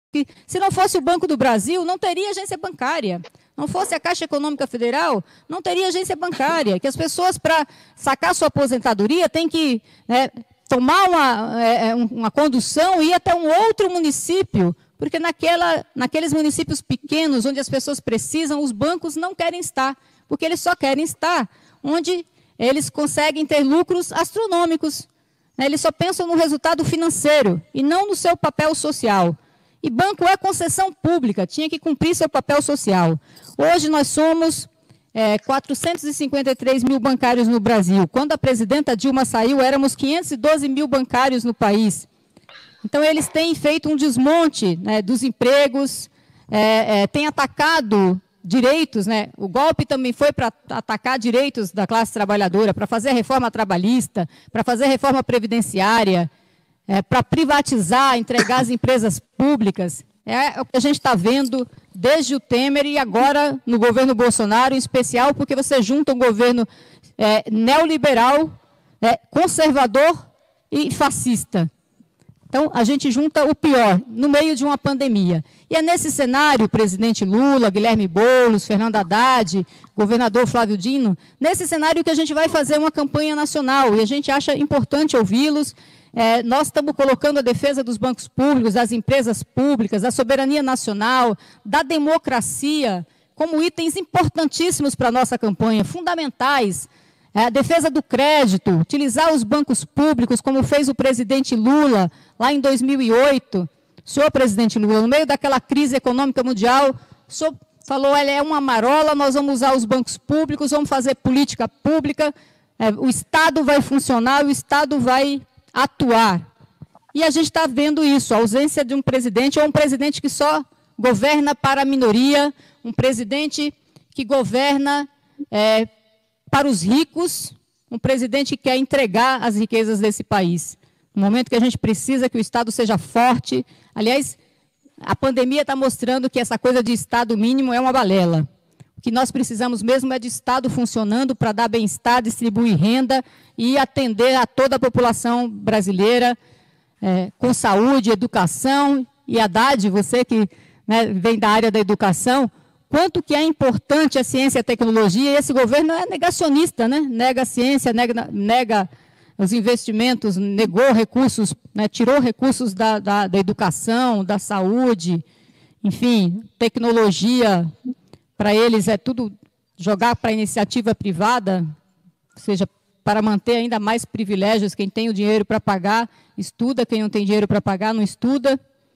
que se não fosse o Banco do Brasil, não teria agência bancária. Não fosse a Caixa Econômica Federal, não teria agência bancária. Que as pessoas, para sacar sua aposentadoria, têm que tomar uma condução e ir até um outro município, porque naqueles municípios pequenos, onde as pessoas precisam, os bancos não querem estar, porque eles só querem estar onde eles conseguem ter lucros astronômicos. Eles só pensam no resultado financeiro e não no seu papel social. E banco é concessão pública, tinha que cumprir seu papel social. Hoje nós somos 453 mil bancários no Brasil. Quando a presidenta Dilma saiu, éramos 512 mil bancários no país. Então, eles têm feito um desmonte dos empregos, têm atacado direitos, o golpe também foi para atacar direitos da classe trabalhadora, para fazer a reforma trabalhista, para fazer a reforma previdenciária, para privatizar, entregar as empresas públicas. É o que a gente está vendo desde o Temer e agora no governo Bolsonaro, em especial porque você junta um governo neoliberal, conservador e fascista. Então, a gente junta o pior, no meio de uma pandemia. E é nesse cenário, o presidente Lula, Guilherme Boulos, Fernando Haddad, governador Flávio Dino, nesse cenário que a gente vai fazer uma campanha nacional, e a gente acha importante ouvi-los. Nós estamos colocando a defesa dos bancos públicos, das empresas públicas, da soberania nacional, da democracia, como itens importantíssimos para a nossa campanha, fundamentais. A defesa do crédito, utilizar os bancos públicos, como fez o presidente Lula, lá em 2008. O senhor presidente Lula, no meio daquela crise econômica mundial, o senhor falou, é uma marola, nós vamos usar os bancos públicos, vamos fazer política pública, o Estado vai funcionar, o Estado vai atuar. E a gente está vendo isso, a ausência de um presidente, ou um presidente que só governa para a minoria, um presidente que governa para os ricos, um presidente que quer entregar as riquezas desse país. No momento que a gente precisa que o Estado seja forte, aliás, a pandemia está mostrando que essa coisa de Estado mínimo é uma balela. O que nós precisamos mesmo é de Estado funcionando para dar bem-estar, distribuir renda e atender a toda a população brasileira com saúde, educação. E Haddad, você que vem da área da educação, quanto que é importante a ciência e a tecnologia, e esse governo é negacionista, nega a ciência, nega os investimentos, negou recursos, tirou recursos da educação, da saúde, enfim, tecnologia, para eles é tudo jogar para a iniciativa privada, ou seja, para manter ainda mais privilégios, quem tem o dinheiro para pagar, estuda, quem não tem dinheiro para pagar, não estuda.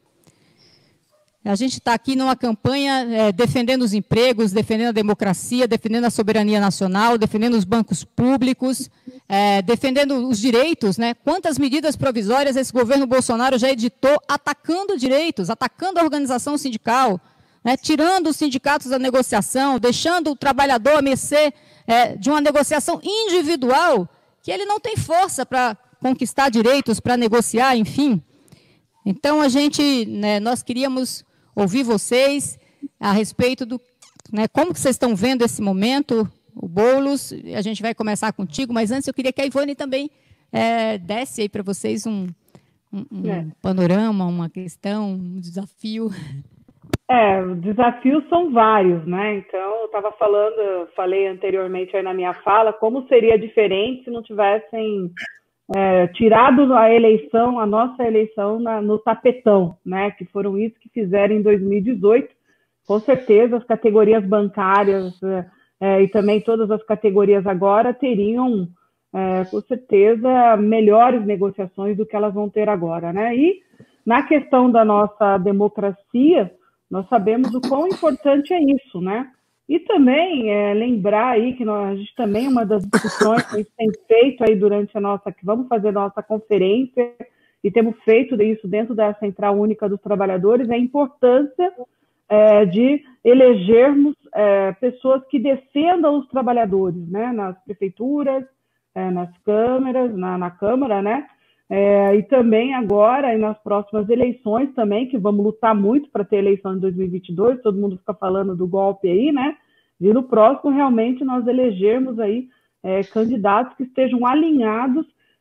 A gente está aqui numa campanha defendendo os empregos, defendendo a democracia, defendendo a soberania nacional, defendendo os bancos públicos, defendendo os direitos. Quantas medidas provisórias esse governo Bolsonaro já editou atacando direitos, atacando a organização sindical, tirando os sindicatos da negociação, deixando o trabalhador à mercê de uma negociação individual, que ele não tem força para conquistar direitos, para negociar, enfim. Então, nós queríamos ouvir vocês a respeito do como que vocês estão vendo esse momento, o Boulos, a gente vai começar contigo, mas antes eu queria que a Ivone também desse aí para vocês um panorama, uma questão, um desafio. Desafios são vários, Então, falei anteriormente aí na minha fala, como seria diferente se não tivessem tirado a nossa eleição no tapetão, que foram isso que fizeram em 2018. Com certeza as categorias bancárias e também todas as categorias agora teriam, com certeza, melhores negociações do que elas vão ter agora, E na questão da nossa democracia, nós sabemos o quão importante é isso, E também lembrar aí que a gente também, uma das discussões que a gente tem feito aí que vamos fazer nossa conferência, e temos feito isso dentro da Central Única dos Trabalhadores, é a importância de elegermos pessoas que defendam os trabalhadores, nas prefeituras, nas câmaras, na Câmara, e também agora, e nas próximas eleições também, que vamos lutar muito para ter eleição em 2022, todo mundo fica falando do golpe aí, E no próximo, realmente, nós elegermos aí candidatos que estejam alinhados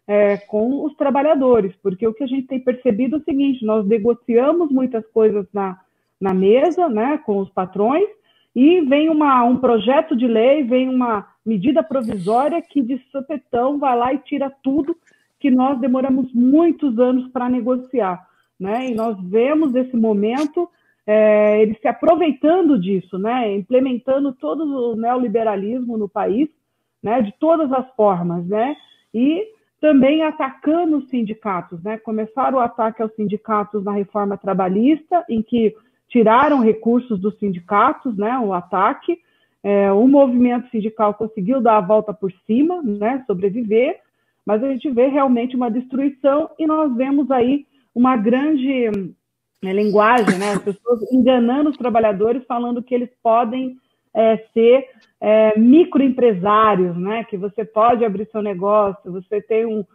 com os trabalhadores, porque o que a gente tem percebido é o seguinte: nós negociamos muitas coisas na mesa, né, com os patrões, e vem um projeto de lei, vem uma medida provisória que de supetão vai lá e tira tudo que nós demoramos muitos anos para negociar, né? E nós vemos esse momento eles se aproveitando disso, né? Implementando todo o neoliberalismo no país, né? De todas as formas, né? E também atacando os sindicatos, né? Começaram o ataque aos sindicatos na reforma trabalhista, em que tiraram recursos dos sindicatos, né? O ataque, o movimento sindical conseguiu dar a volta por cima, né? Sobreviver, mas a gente vê realmente uma destruição e nós vemos aí uma grande linguagem, né? As pessoas enganando os trabalhadores, falando que eles podem ser microempresários, né? Que você pode abrir seu negócio, você tem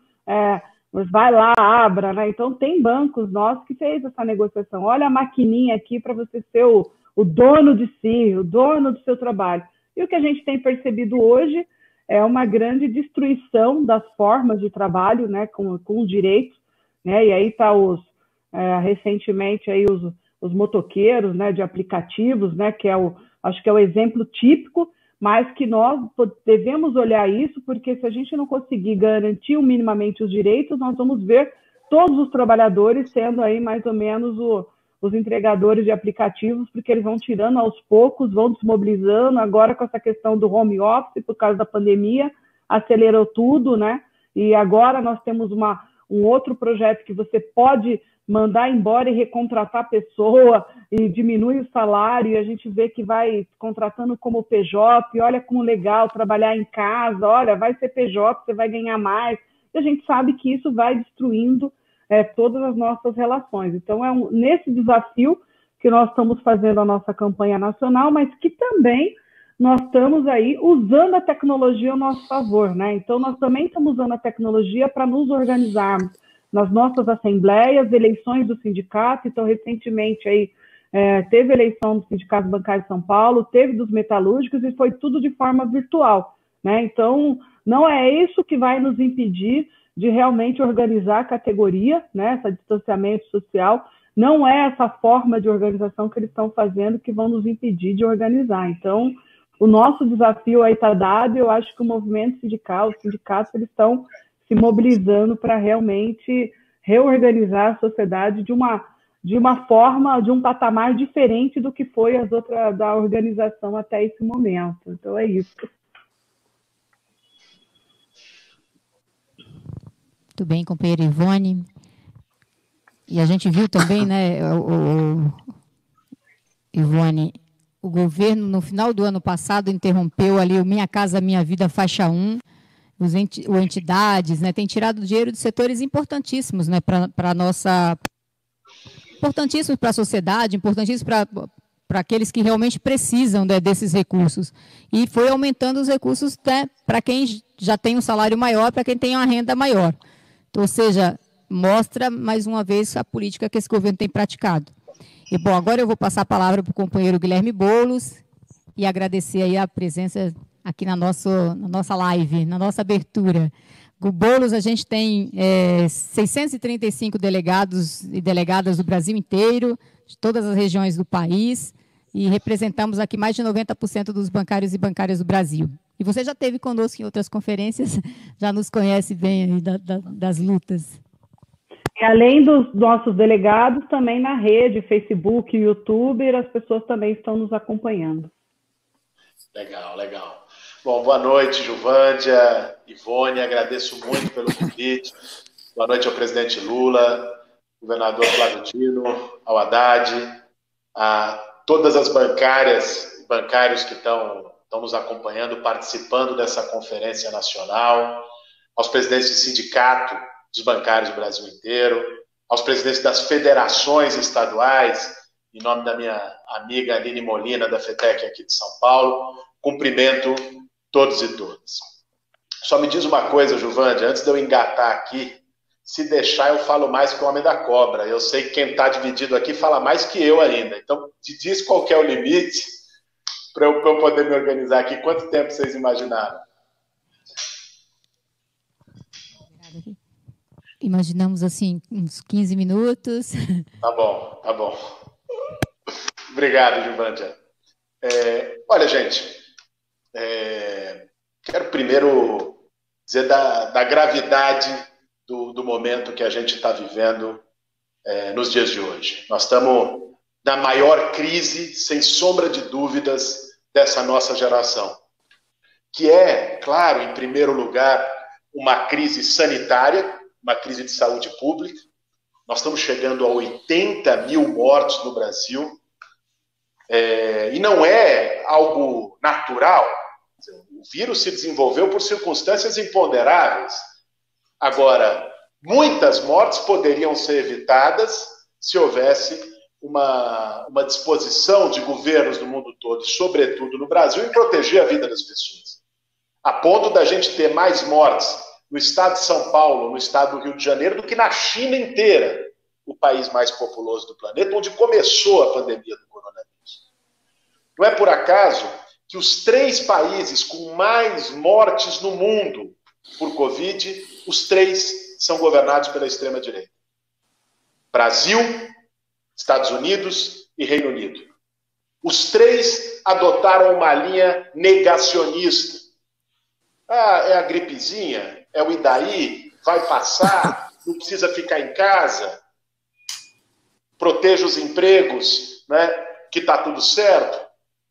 vai lá, abra, né? Então tem bancos nossos que fez essa negociação. Olha a maquininha aqui para você ser o dono de si, o dono do seu trabalho. E o que a gente tem percebido hoje é uma grande destruição das formas de trabalho, né? Com os direitos, né? E aí está recentemente aí os motoqueiros, né, de aplicativos, né, que acho que é o exemplo típico, mas que nós devemos olhar isso, porque se a gente não conseguir garantir minimamente os direitos, nós vamos ver todos os trabalhadores sendo aí mais ou menos os entregadores de aplicativos, porque eles vão tirando aos poucos, vão desmobilizando. Agora com essa questão do home office, por causa da pandemia, acelerou tudo, né? E agora nós temos um outro projeto que você pode mandar embora e recontratar a pessoa e diminui o salário, e a gente vê que vai contratando como PJ, e olha como legal trabalhar em casa, olha, vai ser PJ, você vai ganhar mais, e a gente sabe que isso vai destruindo todas as nossas relações. Então, nesse desafio que nós estamos fazendo a nossa campanha nacional, mas que também nós estamos aí usando a tecnologia ao nosso favor, né? Então, nós também estamos usando a tecnologia para nos organizarmos nas nossas assembleias, eleições do sindicato. Então, recentemente, aí, teve eleição do Sindicato Bancário de São Paulo, teve dos metalúrgicos, e foi tudo de forma virtual, né? Então, não é isso que vai nos impedir de realmente organizar a categoria, né? Esse distanciamento social, não é essa forma de organização que eles estão fazendo que vão nos impedir de organizar. Então, o nosso desafio aí está dado, e eu acho que o movimento sindical, os sindicatos, eles estão se mobilizando para realmente reorganizar a sociedade de uma forma, de um patamar diferente do que foi da organização até esse momento. Então, é isso. Muito bem, companheira Ivone. E a gente viu também, né, Ivone, o governo, no final do ano passado, interrompeu ali o Minha Casa Minha Vida Faixa 1, as entidades, né, tem tirado dinheiro de setores importantíssimos, né, para a nossa... importantíssimos para a sociedade, importantíssimos para aqueles que realmente precisam, né, desses recursos. E foi aumentando os recursos, né, para quem já tem um salário maior, para quem tem uma renda maior. Então, ou seja, mostra mais uma vez a política que esse governo tem praticado. E, bom, agora eu vou passar a palavra para o companheiro Guilherme Boulos e agradecer aí a presença aqui na nossa live, na nossa abertura. O Boulos, a gente tem 635 delegados e delegadas do Brasil inteiro, de todas as regiões do país, e representamos aqui mais de 90% dos bancários e bancárias do Brasil. E você já esteve conosco em outras conferências, já nos conhece bem aí das lutas. E além dos nossos delegados, também na rede, Facebook, YouTube, as pessoas também estão nos acompanhando. Legal, legal. Bom, boa noite, Juvândia, Ivone, agradeço muito pelo convite. Boa noite ao presidente Lula, governador Flávio Dino, ao Haddad, a todas as bancárias e bancários que estão nos acompanhando, participando dessa conferência nacional, aos presidentes de sindicato dos bancários do Brasil inteiro, aos presidentes das federações estaduais, em nome da minha amiga Aline Molina, da FETEC aqui de São Paulo, cumprimento todos e todas. Só me diz uma coisa, Juvândia, antes de eu engatar aqui, se deixar eu falo mais que o Homem da Cobra. Eu sei que quem está dividido aqui fala mais que eu ainda. Então, diz qual que é o limite para eu poder me organizar aqui. Quanto tempo vocês imaginaram? Obrigada. Imaginamos assim, uns 15 minutos. Tá bom, tá bom. Obrigado, Gilvândia. Olha, gente, quero primeiro dizer da gravidade do momento que a gente está vivendo nos dias de hoje. Nós estamos na maior crise, sem sombra de dúvidas, dessa nossa geração, que é, claro, em primeiro lugar, uma crise sanitária, uma crise de saúde pública. Nós estamos chegando a 80 mil mortos no Brasil, e não é algo natural. O vírus se desenvolveu por circunstâncias imponderáveis. Agora, muitas mortes poderiam ser evitadas se houvesse uma disposição de governos do mundo todo, sobretudo no Brasil, em proteger a vida das pessoas. A ponto da gente ter mais mortes no estado de São Paulo, no estado do Rio de Janeiro, do que na China inteira, o país mais populoso do planeta, onde começou a pandemia do coronavírus. Não é por acaso que os 3 países com mais mortes no mundo por Covid, os 3 são governados pela extrema-direita. Brasil, Estados Unidos e Reino Unido. Os 3 adotaram uma linha negacionista. É a gripezinha, é o Idaí, vai passar, não precisa ficar em casa, proteja os empregos, né, que está tudo certo.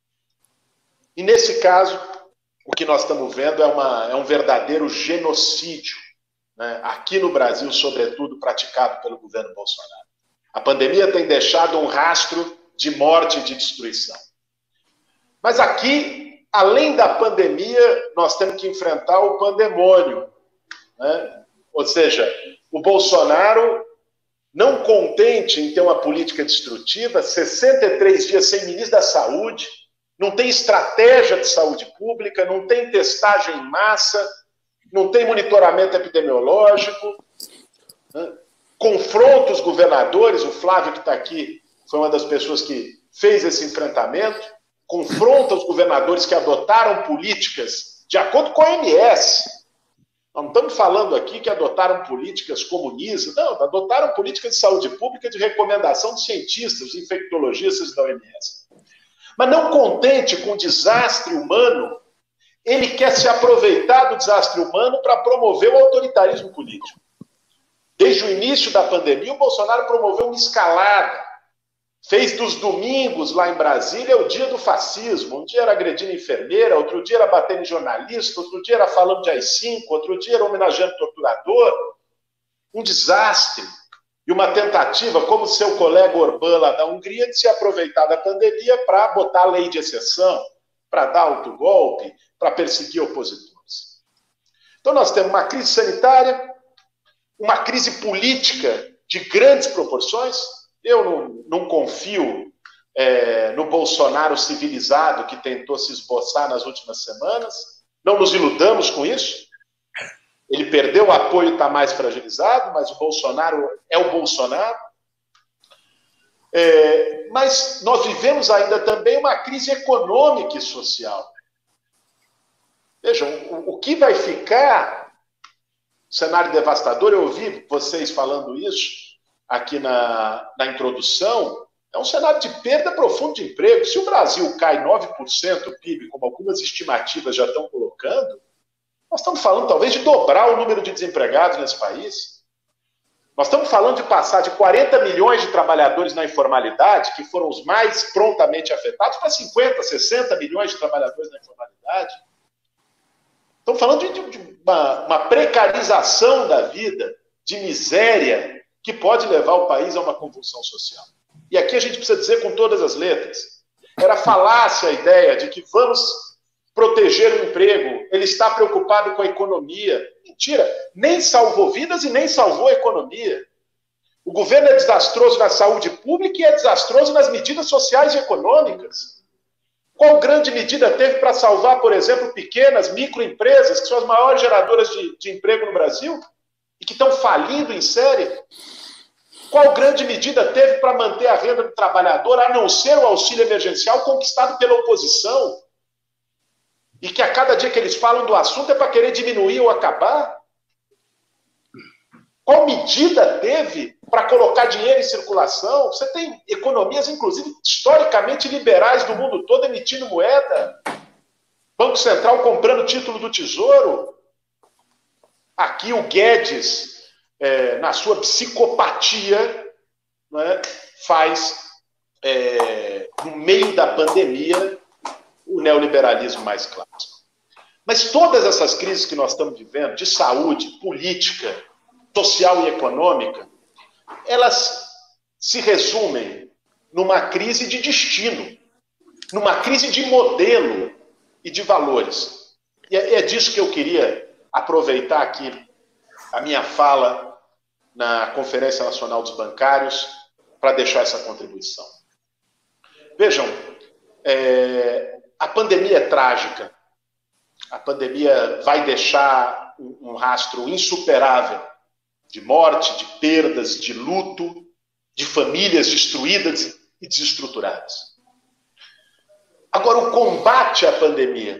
E nesse caso, o que nós estamos vendo é um verdadeiro genocídio, né, aqui no Brasil, sobretudo, praticado pelo governo Bolsonaro. A pandemia tem deixado um rastro de morte e de destruição. Mas aqui, além da pandemia, nós temos que enfrentar o pandemônio, né? Ou seja, o Bolsonaro, não contente em ter uma política destrutiva, 63 dias sem ministro da Saúde, não tem estratégia de saúde pública, não tem testagem em massa, não tem monitoramento epidemiológico, né? Confronta os governadores, o Flávio que está aqui foi uma das pessoas que fez esse enfrentamento, confronta os governadores que adotaram políticas de acordo com a OMS. Nós não estamos falando aqui que adotaram políticas comunistas, não, adotaram políticas de saúde pública de recomendação de cientistas, de infectologistas da OMS. Mas não contente com o desastre humano, ele quer se aproveitar do desastre humano para promover o autoritarismo político. Desde o início da pandemia, o Bolsonaro promoveu uma escalada. Fez dos domingos lá em Brasília o dia do fascismo. Um dia era agredindo enfermeira, outro dia era batendo em jornalista, outro dia era falando de AI-5, outro dia era homenageando torturador. Um desastre. E uma tentativa, como seu colega Orbán lá da Hungria, de se aproveitar da pandemia para botar a lei de exceção, para dar outogolpe, para perseguir opositores. Então nós temos uma crise sanitária, uma crise política de grandes proporções. Eu não confio no Bolsonaro civilizado que tentou se esboçar nas últimas semanas. Não nos iludamos com isso. Ele perdeu o apoio, está mais fragilizado, mas o Bolsonaro é o Bolsonaro. Mas nós vivemos ainda também uma crise econômica e social. Vejam, o que vai ficar... Cenário devastador, eu ouvi vocês falando isso aqui na introdução, é um cenário de perda profunda de emprego. Se o Brasil cai 9% o PIB, como algumas estimativas já estão colocando, nós estamos falando talvez de dobrar o número de desempregados nesse país. Nós estamos falando de passar de 40 milhões de trabalhadores na informalidade, que foram os mais prontamente afetados, para 50, 60 milhões de trabalhadores na informalidade. Estamos falando de uma precarização da vida, de miséria, que pode levar o país a uma convulsão social. E aqui a gente precisa dizer com todas as letras. Era falácia a ideia de que vamos proteger o emprego, ele está preocupado com a economia. Mentira, nem salvou vidas e nem salvou a economia. O governo é desastroso na saúde pública e é desastroso nas medidas sociais e econômicas. Qual grande medida teve para salvar, por exemplo, pequenas, microempresas, que são as maiores geradoras de emprego no Brasil e que estão falindo em série? Qual grande medida teve para manter a renda do trabalhador, a não ser o auxílio emergencial conquistado pela oposição? E que a cada dia que eles falam do assunto é para querer diminuir ou acabar? Qual medida teve para colocar dinheiro em circulação? Você tem economias, inclusive, historicamente liberais do mundo todo emitindo moeda. Banco Central comprando título do Tesouro. Aqui o Guedes, na sua psicopatia, né, faz, no meio da pandemia, o neoliberalismo mais clássico. Mas todas essas crises que nós estamos vivendo, de saúde, política, social e econômica, elas se resumem numa crise de destino, numa crise de modelo e de valores. E é disso que eu queria aproveitar aqui a minha fala na Conferência Nacional dos Bancários para deixar essa contribuição. Vejam, a pandemia é trágica. A pandemia vai deixar um rastro insuperável de morte, de perdas, de luto, de famílias destruídas e desestruturadas. Agora, o combate à pandemia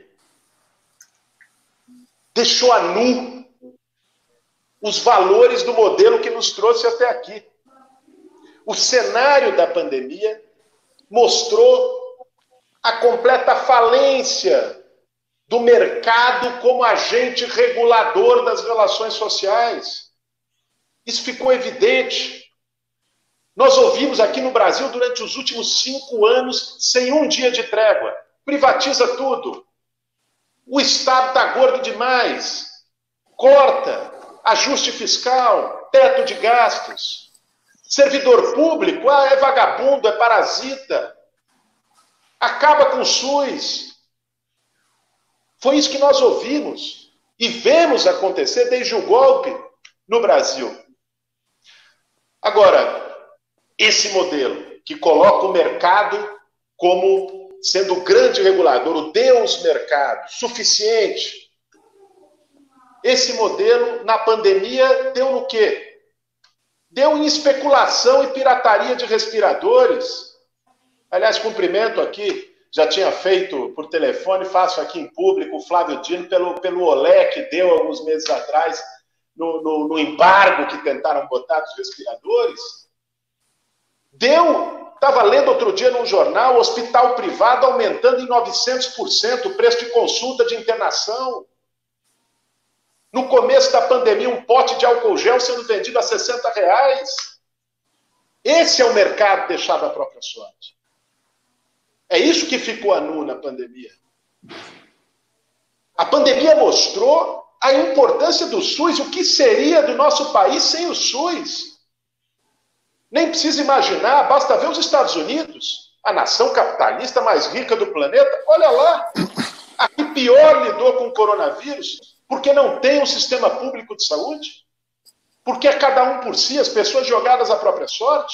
deixou a nu os valores do modelo que nos trouxe até aqui. O cenário da pandemia mostrou a completa falência do mercado como agente regulador das relações sociais. Isso ficou evidente. Nós ouvimos aqui no Brasil durante os últimos 5 anos, sem um dia de trégua. Privatiza tudo. O Estado está gordo demais. Corta. Ajuste fiscal. Teto de gastos. Servidor público, é vagabundo, é parasita. Acaba com o SUS. Foi isso que nós ouvimos e vemos acontecer desde o golpe no Brasil. Agora, esse modelo que coloca o mercado como sendo o grande regulador, o Deus mercado, suficiente. Esse modelo, na pandemia, deu no quê? Deu em especulação e pirataria de respiradores. Aliás, cumprimento aqui, já tinha feito por telefone, faço aqui em público, o Flávio Dino, pelo olé que deu alguns meses atrás, no embargo que tentaram botar dos respiradores. Estava lendo outro dia num jornal, hospital privado aumentando em 900% o preço de consulta de internação. No começo da pandemia, um pote de álcool gel sendo vendido a R$60. Esse é o mercado deixado à própria sorte. É isso que ficou a nu na pandemia. A pandemia mostrou a importância do SUS, o que seria do nosso país sem o SUS. Nem precisa imaginar, basta ver os Estados Unidos, a nação capitalista mais rica do planeta. Olha lá, a que pior lidou com o coronavírus, porque não tem um sistema público de saúde, porque é cada um por si, as pessoas jogadas à própria sorte.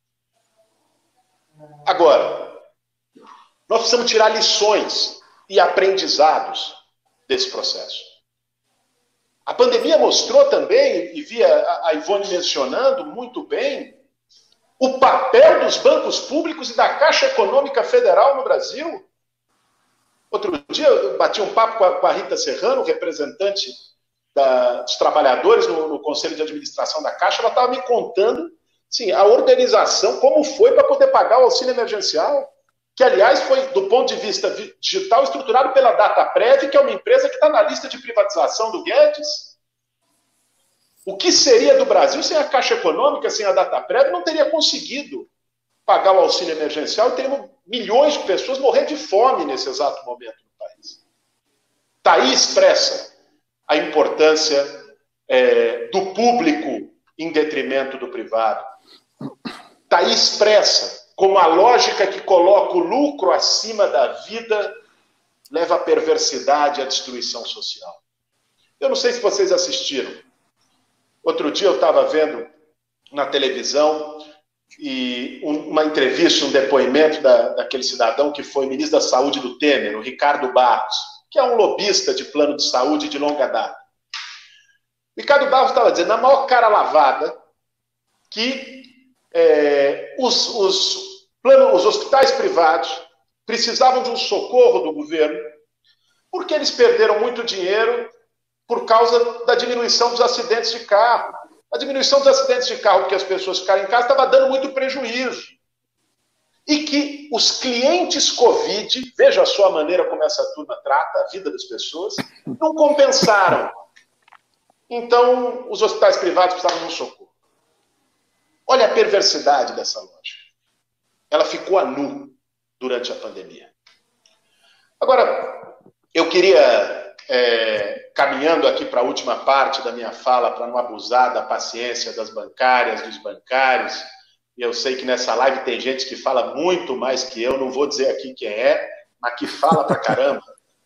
Agora, nós precisamos tirar lições e aprendizados desse processo. A pandemia mostrou também, e via a Ivone mencionando muito bem, o papel dos bancos públicos e da Caixa Econômica Federal no Brasil. Outro dia eu bati um papo com a Rita Serrano, representante dos trabalhadores no Conselho de Administração da Caixa. Ela estava me contando sim, a organização, como foi para poder pagar o auxílio emergencial, que, aliás, foi, do ponto de vista digital, estruturado pela Dataprev, que é uma empresa que está na lista de privatização do Guedes. O que seria do Brasil sem a Caixa Econômica, sem a Dataprev, não teria conseguido pagar o auxílio emergencial e teríamos milhões de pessoas morrendo de fome nesse exato momento no país. Está aí expressa a importância do público em detrimento do privado. Está aí expressa como a lógica que coloca o lucro acima da vida leva à perversidade e à destruição social. Eu não sei se vocês assistiram. Outro dia eu estava vendo na televisão e uma entrevista, um depoimento daquele cidadão que foi ministro da Saúde do Temer, o Ricardo Barros, que é um lobista de plano de saúde de longa data. Ricardo Barros estava dizendo, na maior cara lavada, que os hospitais privados precisavam de um socorro do governo porque eles perderam muito dinheiro por causa da diminuição dos acidentes de carro. A diminuição dos acidentes de carro porque as pessoas ficaram em casa estava dando muito prejuízo. E que os clientes Covid, veja só a maneira como essa turma trata a vida das pessoas, não compensaram. Então, os hospitais privados precisavam de um socorro. Olha a perversidade dessa lógica. Ela ficou a nu durante a pandemia. Agora, eu queria, caminhando aqui para a última parte da minha fala, para não abusar da paciência das bancárias, dos bancários, e eu sei que nessa live tem gente que fala muito mais que eu, não vou dizer aqui quem é, mas que fala pra caramba.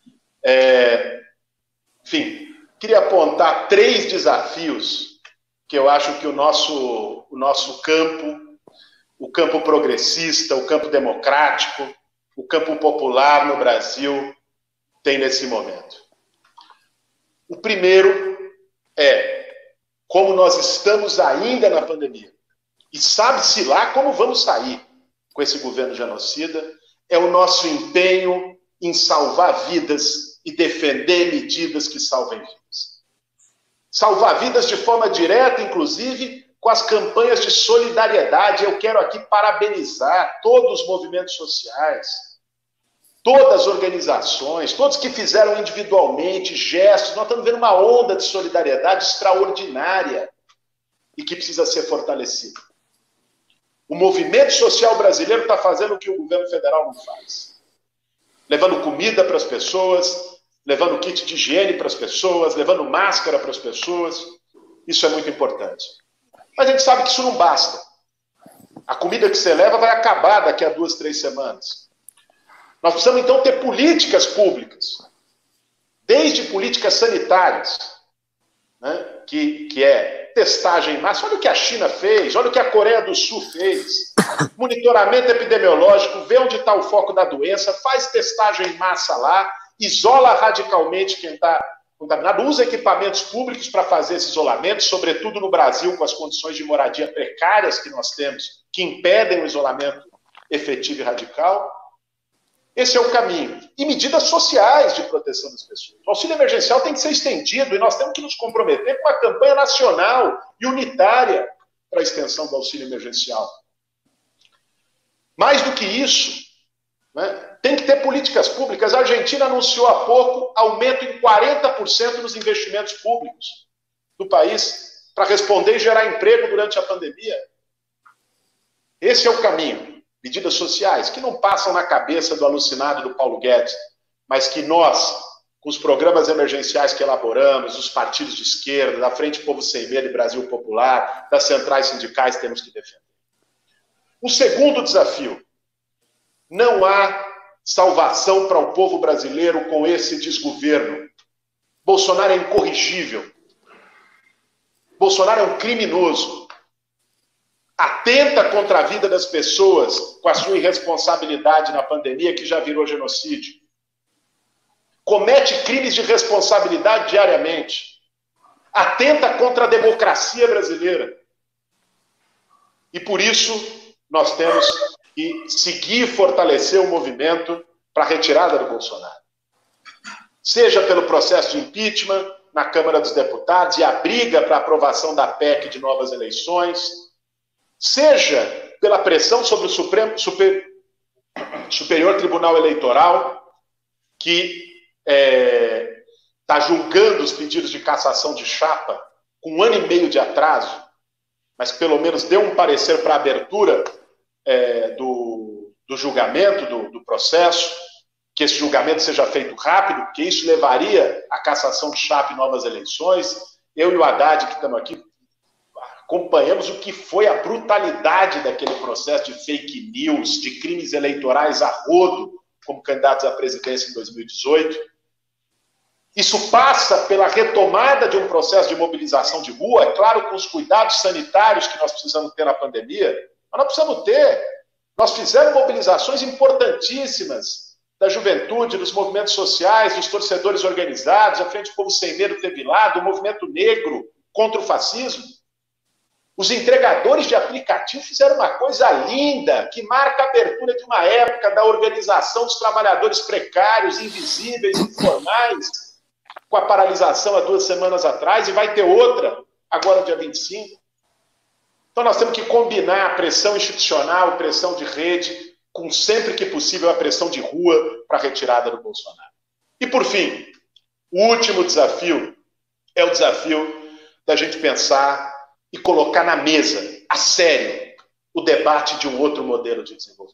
Enfim, queria apontar 3 desafios que eu acho que o nosso campo, o campo progressista, o campo democrático, o campo popular no Brasil tem nesse momento. O primeiro é como nós estamos ainda na pandemia. E sabe-se lá como vamos sair com esse governo genocida, é o nosso empenho em salvar vidas e defender medidas que salvem vidas. Salvar vidas de forma direta, inclusive, com as campanhas de solidariedade. Eu quero aqui parabenizar todos os movimentos sociais, todas as organizações, todos que fizeram individualmente gestos. Nós estamos vendo uma onda de solidariedade extraordinária e que precisa ser fortalecida. O movimento social brasileiro está fazendo o que o governo federal não faz. Levando comida para as pessoas, levando kit de higiene para as pessoas, levando máscara para as pessoas. Isso é muito importante. Mas a gente sabe que isso não basta. A comida que você leva vai acabar daqui a 2, 3 semanas. Nós precisamos, então, ter políticas públicas, desde políticas sanitárias, né, que é testagem em massa. Olha o que a China fez, olha o que a Coreia do Sul fez. Monitoramento epidemiológico, vê onde está o foco da doença, faz testagem em massa lá, isola radicalmente quem está contaminado, usa equipamentos públicos para fazer esse isolamento, sobretudo no Brasil, com as condições de moradia precárias que nós temos, que impedem o isolamento efetivo e radical. Esse é o caminho. E medidas sociais de proteção das pessoas. O auxílio emergencial tem que ser estendido e nós temos que nos comprometer com uma campanha nacional e unitária para a extensão do auxílio emergencial. Mais do que isso, né, tem que ter políticas públicas. A Argentina anunciou há pouco aumento em 40% nos investimentos públicos do país para responder e gerar emprego durante a pandemia. Esse é o caminho. Medidas sociais que não passam na cabeça do alucinado do Paulo Guedes, mas que nós, com os programas emergenciais que elaboramos, os partidos de esquerda, da Frente Povo Sem Medo e Brasil Popular, das centrais sindicais, temos que defender. Um segundo desafio: não há salvação para o povo brasileiro com esse desgoverno. Bolsonaro é incorrigível. Bolsonaro é um criminoso. Atenta contra a vida das pessoas com a sua irresponsabilidade na pandemia, que já virou genocídio. Comete crimes de responsabilidade diariamente. Atenta contra a democracia brasileira. E por isso nós temos que seguir e fortalecer o movimento para a retirada do Bolsonaro. Seja pelo processo de impeachment na Câmara dos Deputados e a briga para a aprovação da PEC de novas eleições, seja pela pressão sobre o Superior Tribunal Eleitoral, que está julgando os pedidos de cassação de chapa com 1 ano e meio de atraso, mas pelo menos deu um parecer para a abertura do julgamento, do processo, que esse julgamento seja feito rápido, porque isso levaria à cassação de chapa e novas eleições. Eu e o Haddad, que estamos aqui, acompanhamos o que foi a brutalidade daquele processo de fake news, de crimes eleitorais a rodo, como candidatos à presidência em 2018. Isso passa pela retomada de um processo de mobilização de rua, é claro, com os cuidados sanitários que nós precisamos ter na pandemia, mas nós precisamos ter. Nós fizemos mobilizações importantíssimas da juventude, dos movimentos sociais, dos torcedores organizados, a Frente Povo Sem Medo teve lá, do movimento negro contra o fascismo. Os entregadores de aplicativo fizeram uma coisa linda, que marca a abertura de uma época da organização dos trabalhadores precários, invisíveis, informais, com a paralisação há 2 semanas atrás, e vai ter outra agora dia 25. Então nós temos que combinar a pressão institucional, pressão de rede, com sempre que possível a pressão de rua para a retirada do Bolsonaro. E por fim, o último desafio é o desafio da gente pensar e colocar na mesa, a sério, o debate de um outro modelo de desenvolvimento.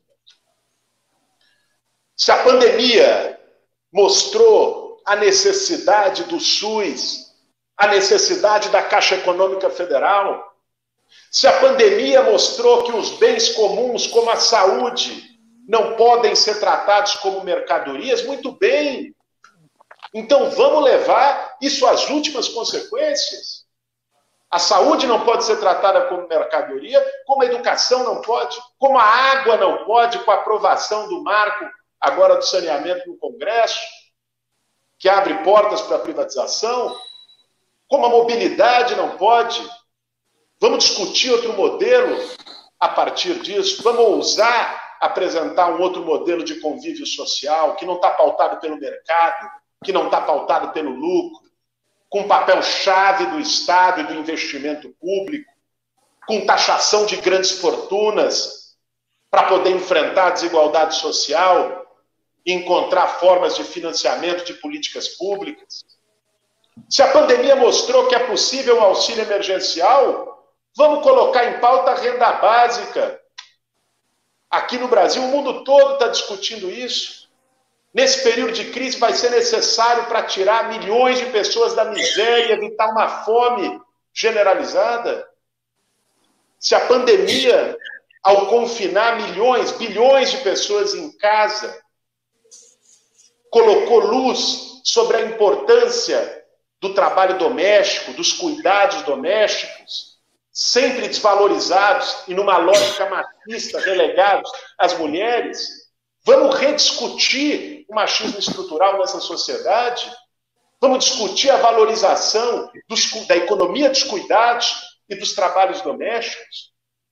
Se a pandemia mostrou a necessidade do SUS, a necessidade da Caixa Econômica Federal, se a pandemia mostrou que os bens comuns, como a saúde, não podem ser tratados como mercadorias, muito bem. Então vamos levar isso às últimas consequências. A saúde não pode ser tratada como mercadoria, como a educação não pode, como a água não pode, com a aprovação do marco agora do saneamento no Congresso, que abre portas para a privatização, como a mobilidade não pode. Vamos discutir outro modelo a partir disso, vamos ousar apresentar um outro modelo de convívio social que não está pautado pelo mercado, que não está pautado pelo lucro, com papel-chave do Estado e do investimento público, com taxação de grandes fortunas, para poder enfrentar a desigualdade social e encontrar formas de financiamento de políticas públicas. Se a pandemia mostrou que é possível um auxílio emergencial, vamos colocar em pauta a renda básica. Aqui no Brasil, o mundo todo está discutindo isso. Nesse período de crise vai ser necessário para tirar milhões de pessoas da miséria e evitar uma fome generalizada. Se a pandemia, ao confinar milhões, bilhões de pessoas em casa, colocou luz sobre a importância do trabalho doméstico, dos cuidados domésticos, sempre desvalorizados e numa lógica machista, relegados às mulheres. Vamos rediscutir o machismo estrutural nessa sociedade? Vamos discutir a valorização da economia dos cuidados e dos trabalhos domésticos?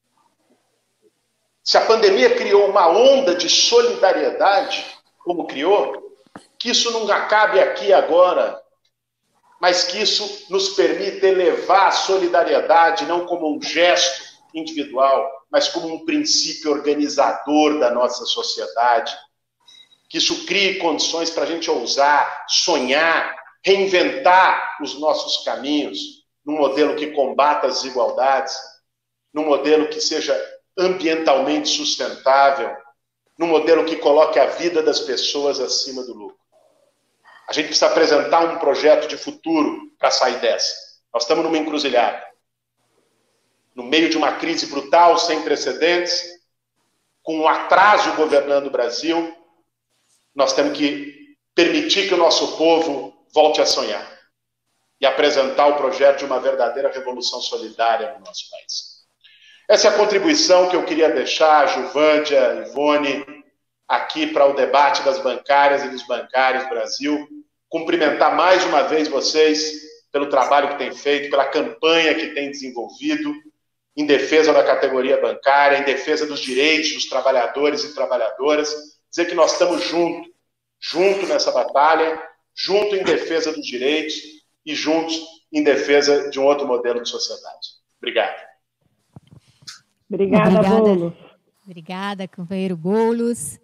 Se a pandemia criou uma onda de solidariedade, como criou, que isso não acabe aqui agora, mas que isso nos permita elevar a solidariedade não como um gesto individual, mas como um princípio organizador da nossa sociedade. Que isso crie condições para a gente ousar, sonhar, reinventar os nossos caminhos, num modelo que combata as desigualdades, num modelo que seja ambientalmente sustentável, num modelo que coloque a vida das pessoas acima do lucro. A gente precisa apresentar um projeto de futuro para sair dessa. Nós estamos numa encruzilhada. No meio de uma crise brutal, sem precedentes, com um atraso governando o Brasil, nós temos que permitir que o nosso povo volte a sonhar e apresentar o projeto de uma verdadeira revolução solidária no nosso país. Essa é a contribuição que eu queria deixar, Juvândia, Ivone, aqui para o debate das bancárias e dos bancários do Brasil. Cumprimentar mais uma vez vocês pelo trabalho que têm feito, pela campanha que têm desenvolvido em defesa da categoria bancária, em defesa dos direitos dos trabalhadores e trabalhadoras. Dizer que nós estamos junto nessa batalha, junto em defesa dos direitos e juntos em defesa de um outro modelo de sociedade. Obrigado. Obrigada, Boulos. Obrigada, companheiro Boulos.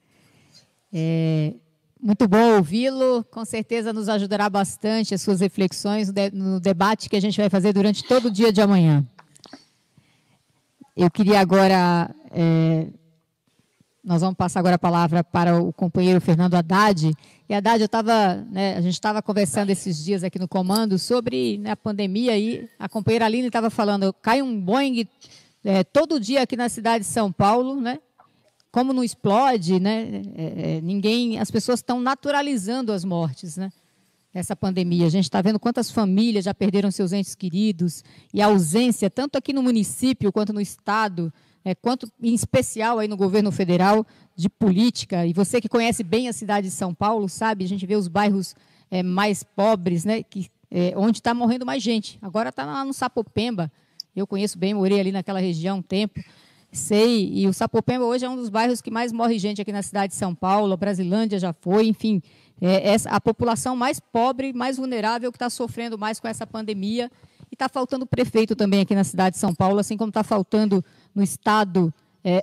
Muito bom ouvi-lo, com certeza nos ajudará bastante as suas reflexões no debate que a gente vai fazer durante todo o dia de amanhã. Eu queria agora, nós vamos passar agora a palavra para o companheiro Fernando Haddad. E Haddad, a gente estava conversando esses dias aqui no comando sobre a pandemia e a companheira Aline estava falando, cai um Boeing todo dia aqui na cidade de São Paulo, né? Como não explode, né? As pessoas estão naturalizando as mortes, né? Essa pandemia. A gente está vendo quantas famílias já perderam seus entes queridos e a ausência, tanto aqui no município quanto no estado, quanto em especial aí no governo federal, de política. E você que conhece bem a cidade de São Paulo, sabe, a gente vê os bairros mais pobres, né? Onde está morrendo mais gente. Agora está lá no Sapopemba. Eu conheço bem, morei ali naquela região um tempo. Sei, e o Sapopemba hoje é um dos bairros que mais morre gente aqui na cidade de São Paulo, a Brasilândia já foi, enfim, a população mais pobre, mais vulnerável que está sofrendo mais com essa pandemia e está está faltando prefeito também aqui na cidade de São Paulo, assim como está faltando no estado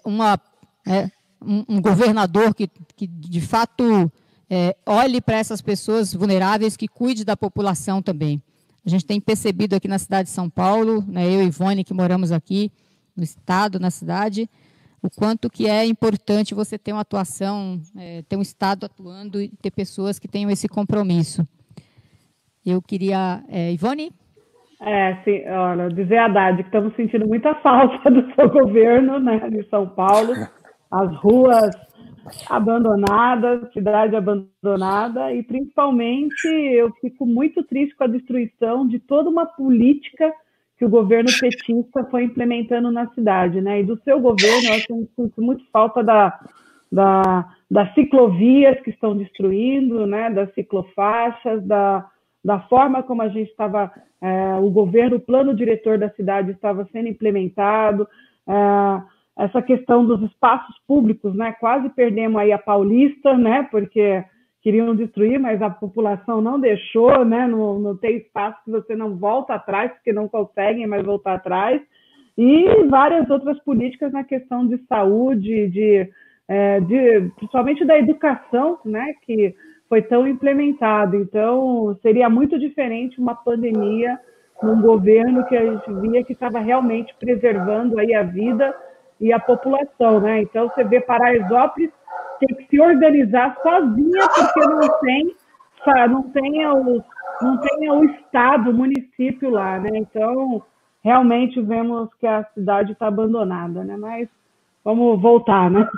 um governador que de fato olhe para essas pessoas vulneráveis, que cuide da população também. A gente tem percebido aqui na cidade de São Paulo, né, eu e Ivone, que moramos aqui no estado, na cidade, o quanto que é importante você ter uma atuação, ter um estado atuando e ter pessoas que tenham esse compromisso. Eu queria... Ivone? Sim, olha, dizer a Haddad que estamos sentindo muita falta do seu governo, né, de São Paulo, as ruas abandonadas, cidade abandonada, e principalmente eu fico muito triste com a destruição de toda uma política que o governo petista foi implementando na cidade, né? E do seu governo, eu sinto muito falta das ciclovias que estão destruindo, né? Das ciclofaixas, da forma como a gente estava, o governo, o plano diretor da cidade estava sendo implementado, essa questão dos espaços públicos, né? Quase perdemos aí a Paulista, né? Porque queriam destruir, mas a população não deixou, né? Não tem espaço que você não volta atrás, porque não conseguem mais voltar atrás. E várias outras políticas na questão de saúde, principalmente da educação, né? Que foi tão implementado. Então, seria muito diferente uma pandemia num governo que a gente via que estava realmente preservando aí a vida e a população, né? Então, você vê Paraisópolis tem que se organizar sozinha, porque não tem o estado, o município lá, né? Então, realmente vemos que a cidade está abandonada, né? Mas vamos voltar, né?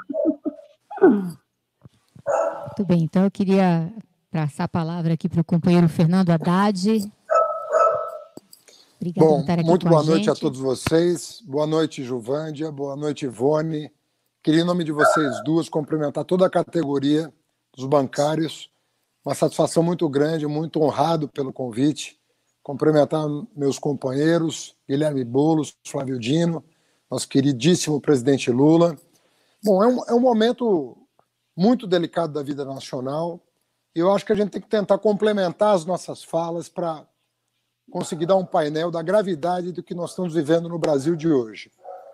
Muito bem, então eu queria passar a palavra aqui para o companheiro Fernando Haddad. Obrigado por estar aqui muito com boa a noite gente. a todos vocês. Boa noite, Juvândia. Boa noite, Ivone. Queria, em nome de vocês duas, cumprimentar toda a categoria dos bancários. Uma satisfação muito grande, muito honrado pelo convite. Cumprimentar meus companheiros, Guilherme Boulos, Flávio Dino, nosso queridíssimo presidente Lula. Bom, é um momento muito delicado da vida nacional e eu acho que a gente tem que tentar complementar as nossas falas para conseguir dar um painel da gravidade do que nós estamos vivendo no Brasil de hoje.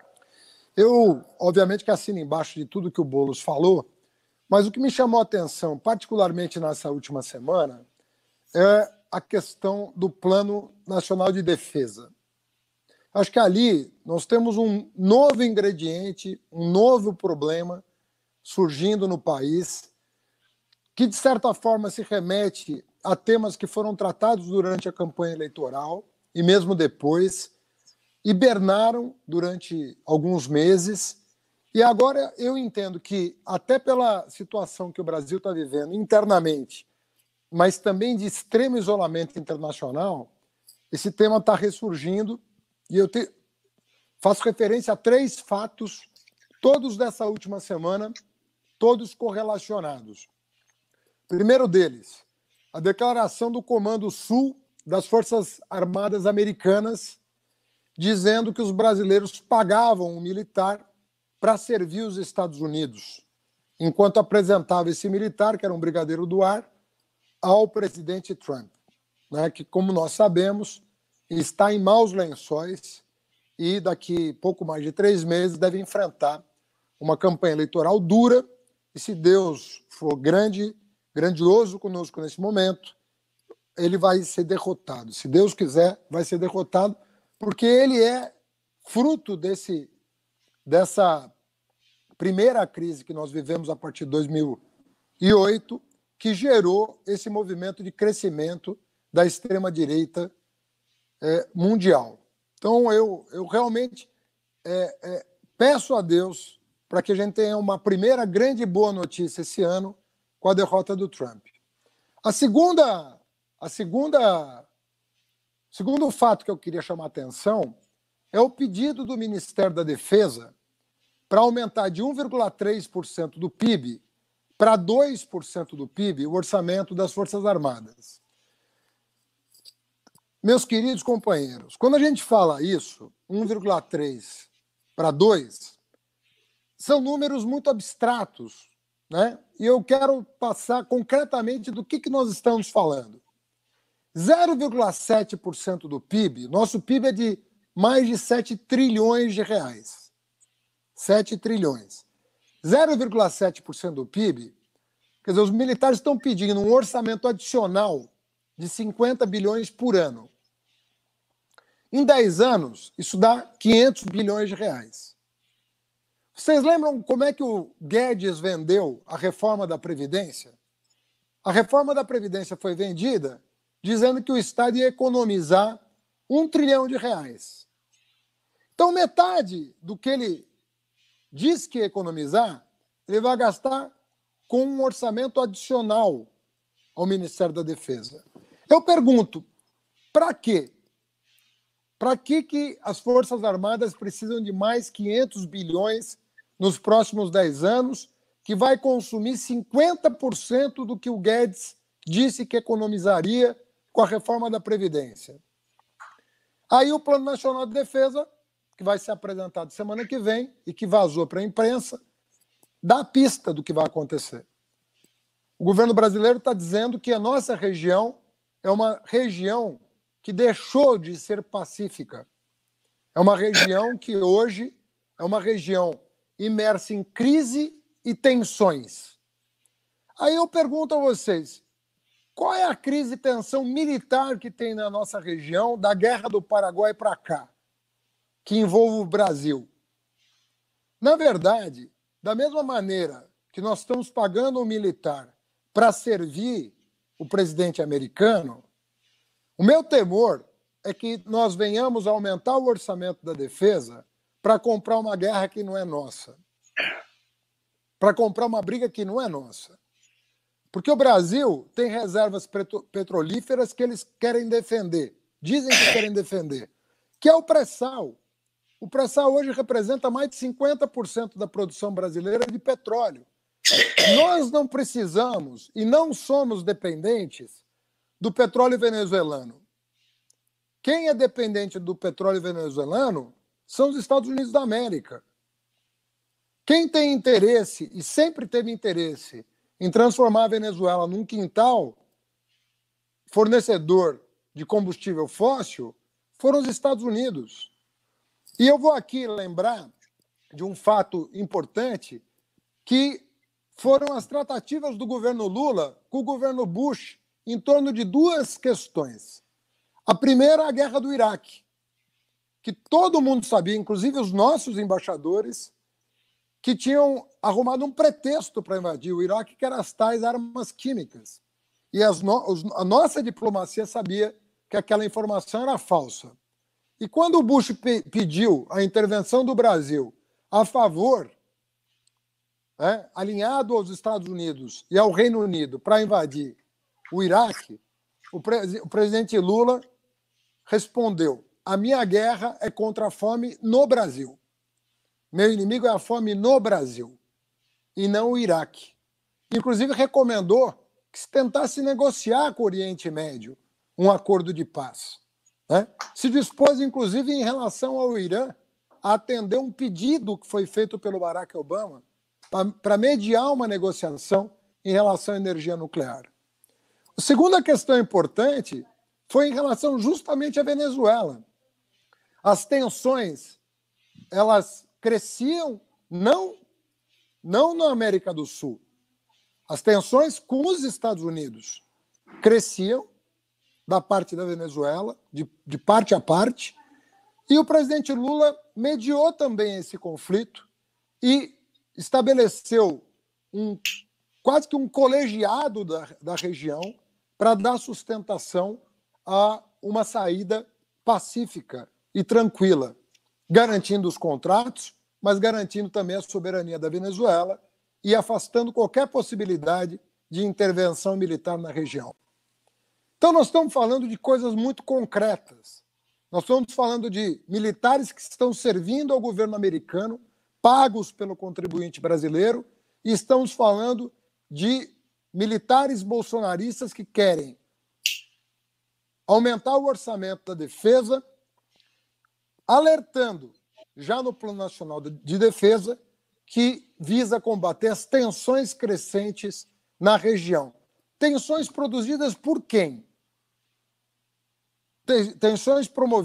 Eu, obviamente, que assino embaixo de tudo que o Boulos falou, mas o que me chamou a atenção, particularmente nessa última semana, é a questão do Plano Nacional de Defesa. Acho que ali nós temos um novo ingrediente, um novo problema surgindo no país, que, de certa forma, se remete a temas que foram tratados durante a campanha eleitoral e mesmo depois, hibernaram durante alguns meses, e agora eu entendo que, até pela situação que o Brasil está vivendo internamente, mas também de extremo isolamento internacional, esse tema está ressurgindo, e eu faço referência a 3 fatos, todos dessa última semana, todos correlacionados. Primeiro deles, a declaração do Comando Sul das Forças Armadas Americanas, dizendo que os brasileiros pagavam um militar para servir os Estados Unidos, enquanto apresentava esse militar, que era um brigadeiro do ar, ao presidente Trump, né, que, como nós sabemos, está em maus lençóis e daqui pouco mais de 3 meses deve enfrentar uma campanha eleitoral dura, e se Deus for grandioso conosco nesse momento, ele vai ser derrotado. Se Deus quiser, vai ser derrotado, porque ele é fruto dessa primeira crise que nós vivemos a partir de 2008, que gerou esse movimento de crescimento da extrema-direita mundial. Então, eu realmente peço a Deus para que a gente tenha uma primeira grande boa notícia esse ano com a derrota do Trump. O segundo fato que eu queria chamar a atenção é o pedido do Ministério da Defesa para aumentar de 1,3% do PIB para 2% do PIB o orçamento das Forças Armadas. Meus queridos companheiros, quando a gente fala isso, 1,3 para 2, são números muito abstratos, né? E eu quero passar concretamente do que nós estamos falando. 0,7% do PIB, nosso PIB é de mais de 7 trilhões de reais. 7 trilhões. 0,7% do PIB, quer dizer, os militares estão pedindo um orçamento adicional de 50 bilhões por ano. Em 10 anos, isso dá 500 bilhões de reais. Vocês lembram como é que o Guedes vendeu a reforma da Previdência? A reforma da Previdência foi vendida dizendo que o Estado ia economizar 1 trilhão de reais. Então, metade do que ele diz que ia economizar, ele vai gastar com um orçamento adicional ao Ministério da Defesa. Eu pergunto, para quê? Para que as Forças Armadas precisam de mais 500 bilhões nos próximos 10 anos, que vai consumir 50% do que o Guedes disse que economizaria com a reforma da Previdência? Aí o Plano Nacional de Defesa, que vai ser apresentado semana que vem e que vazou para a imprensa, dá a pista do que vai acontecer. O governo brasileiro está dizendo que a nossa região é uma região que deixou de ser pacífica. É uma região que hoje é uma região imersa em crise e tensões. Aí eu pergunto a vocês, qual é a crise e tensão militar que tem na nossa região, da Guerra do Paraguai para cá, que envolve o Brasil? Na verdade, da mesma maneira que nós estamos pagando um militar para servir o presidente americano, o meu temor é que nós venhamos a aumentar o orçamento da defesa para comprar uma guerra que não é nossa, para comprar uma briga que não é nossa. Porque o Brasil tem reservas petrolíferas que eles querem defender, dizem que querem defender, que é o pré-sal. O pré-sal hoje representa mais de 50% da produção brasileira de petróleo. Nós não precisamos e não somos dependentes do petróleo venezuelano. Quem é dependente do petróleo venezuelano são os Estados Unidos da América. Quem tem interesse, e sempre teve interesse, em transformar a Venezuela num quintal fornecedor de combustível fóssil, foram os Estados Unidos. E eu vou aqui lembrar de um fato importante, que foram as tratativas do governo Lula com o governo Bush em torno de duas questões. A primeira, a guerra do Iraque, que todo mundo sabia, inclusive os nossos embaixadores, que tinham arrumado um pretexto para invadir o Iraque, que eram as tais armas químicas. E a nossa diplomacia sabia que aquela informação era falsa. E quando o Bush pediu a intervenção do Brasil a favor, alinhado aos Estados Unidos e ao Reino Unido para invadir o Iraque, o presidente Lula respondeu: a minha guerra é contra a fome no Brasil. Meu inimigo é a fome no Brasil e não o Iraque. Inclusive recomendou que se tentasse negociar com o Oriente Médio um acordo de paz. Se dispôs, inclusive, em relação ao Irã, a atender um pedido que foi feito pelo Barack Obama para mediar uma negociação em relação à energia nuclear. A segunda questão importante foi em relação justamente à Venezuela. As tensões, elas cresciam não na América do Sul. As tensões com os Estados Unidos cresciam da parte da Venezuela, de parte a parte, e o presidente Lula mediou também esse conflito e estabeleceu quase que um colegiado da região para dar sustentação a uma saída pacífica e tranquila, garantindo os contratos, mas garantindo também a soberania da Venezuela e afastando qualquer possibilidade de intervenção militar na região. Então, nós estamos falando de coisas muito concretas. Nós estamos falando de militares que estão servindo ao governo americano, pagos pelo contribuinte brasileiro, e estamos falando de militares bolsonaristas que querem aumentar o orçamento da defesa, alertando, já no Plano Nacional de Defesa, que visa combater as tensões crescentes na região. Tensões produzidas por quem? tensões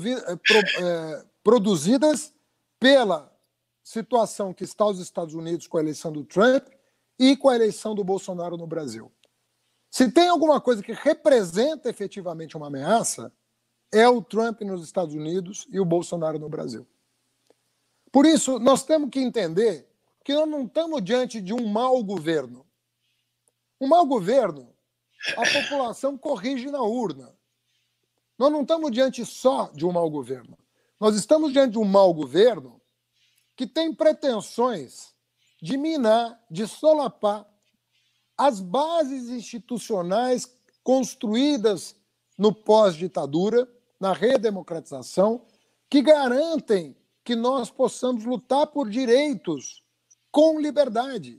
produzidas pela situação que está os Estados Unidos com a eleição do Trump e com a eleição do Bolsonaro no Brasil. Se tem alguma coisa que representa efetivamente uma ameaça, é o Trump nos Estados Unidos e o Bolsonaro no Brasil. Por isso, nós temos que entender que nós não estamos diante de um mau governo. Um mau governo, a população corrige na urna. Nós não estamos diante só de um mau governo. Nós estamos diante de um mau governo que tem pretensões de minar, de solapar as bases institucionais construídas no pós-ditadura, na redemocratização, que garantem que nós possamos lutar por direitos com liberdade.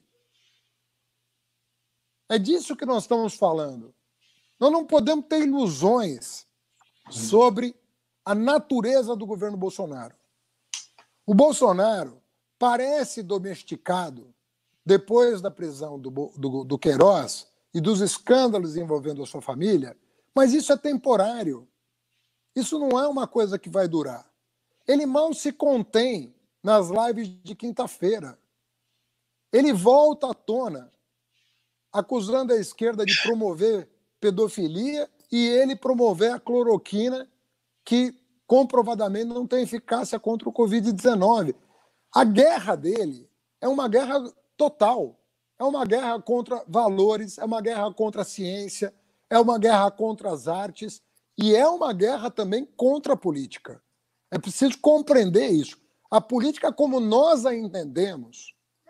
É disso que nós estamos falando. Nós não podemos ter ilusões sobre a natureza do governo Bolsonaro. O Bolsonaro parece domesticado depois da prisão do Queiroz e dos escândalos envolvendo a sua família, mas isso é temporário. Isso não é uma coisa que vai durar. Ele mal se contém nas lives de quinta-feira. Ele volta à tona, acusando a esquerda de promover pedofilia e ele promover a cloroquina, que comprovadamente não tem eficácia contra o Covid-19. A guerra dele é uma guerra total. É uma guerra contra valores, é uma guerra contra a ciência, é uma guerra contra as artes e é uma guerra também contra a política. É preciso compreender isso. A política como nós a entendemos,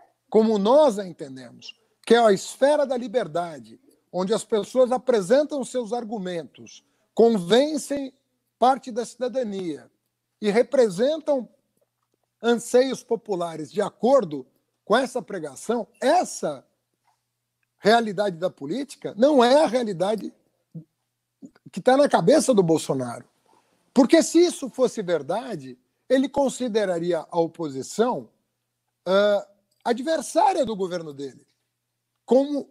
que é a esfera da liberdade, onde as pessoas apresentam seus argumentos, convencem parte da cidadania e representam anseios populares de acordo com essa pregação, essa realidade da política não é a realidade que está na cabeça do Bolsonaro. Porque se isso fosse verdade, ele consideraria a oposição adversária do governo dele. Como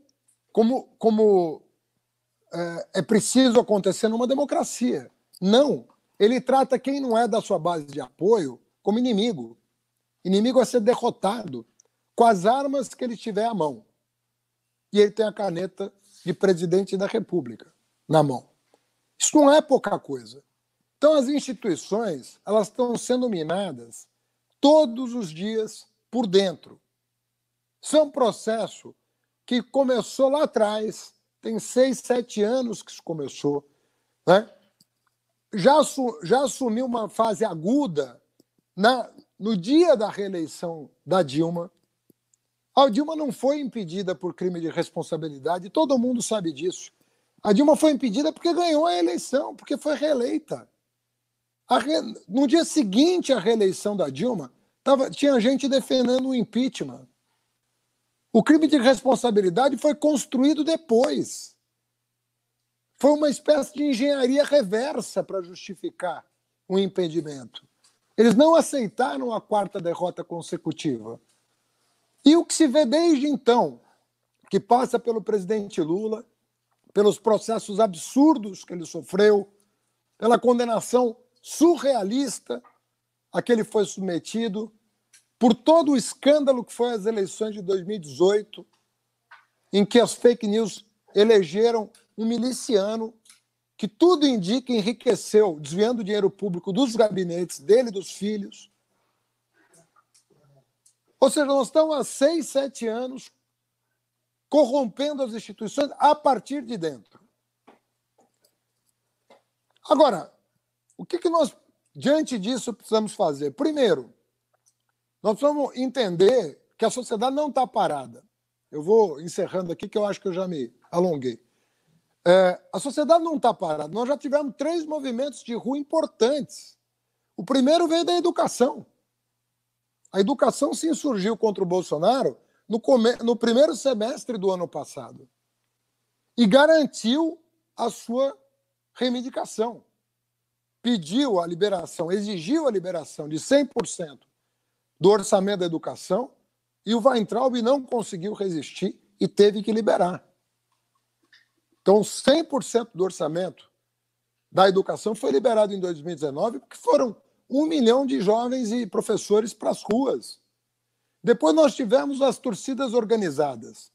é preciso acontecer numa democracia. Não. Ele trata quem não é da sua base de apoio como inimigo. Inimigo a ser derrotado com as armas que ele tiver à mão. E ele tem a caneta de presidente da República na mão. Isso não é pouca coisa. Então, as instituições elas estão sendo minadas todos os dias por dentro. Isso é um processo que começou lá atrás, tem 6, 7 anos que isso começou, né? Já assumiu uma fase aguda no dia da reeleição da Dilma. A Dilma não foi impedida por crime de responsabilidade, todo mundo sabe disso. A Dilma foi impedida porque ganhou a eleição, porque foi reeleita. No dia seguinte à reeleição da Dilma, tinha gente defendendo o impeachment. O crime de responsabilidade foi construído depois. Foi uma espécie de engenharia reversa para justificar o impedimento. Eles não aceitaram a 4ª derrota consecutiva. E o que se vê desde então, que passa pelo presidente Lula, pelos processos absurdos que ele sofreu, pela condenação surrealista a que ele foi submetido, por todo o escândalo que foi as eleições de 2018, em que as fake news elegeram um miliciano que tudo indica enriqueceu, desviando dinheiro público dos gabinetes dele e dos filhos. Ou seja, nós estamos há 6, 7 anos corrompendo as instituições a partir de dentro. Agora, o que nós, diante disso, precisamos fazer? Primeiro, nós precisamos entender que a sociedade não está parada. Eu vou encerrando aqui, que eu acho que eu já me alonguei. A sociedade não está parada. Nós já tivemos 3 movimentos de rua importantes. O primeiro veio da educação. A educação se insurgiu contra o Bolsonaro no primeiro semestre do ano passado e garantiu a sua reivindicação. Pediu a liberação, exigiu a liberação de 100% do orçamento da educação e o Weintraub não conseguiu resistir e teve que liberar. Então, 100% do orçamento da educação foi liberado em 2019, porque foram 1 milhão de jovens e professores para as ruas. Depois nós tivemos as torcidas organizadas.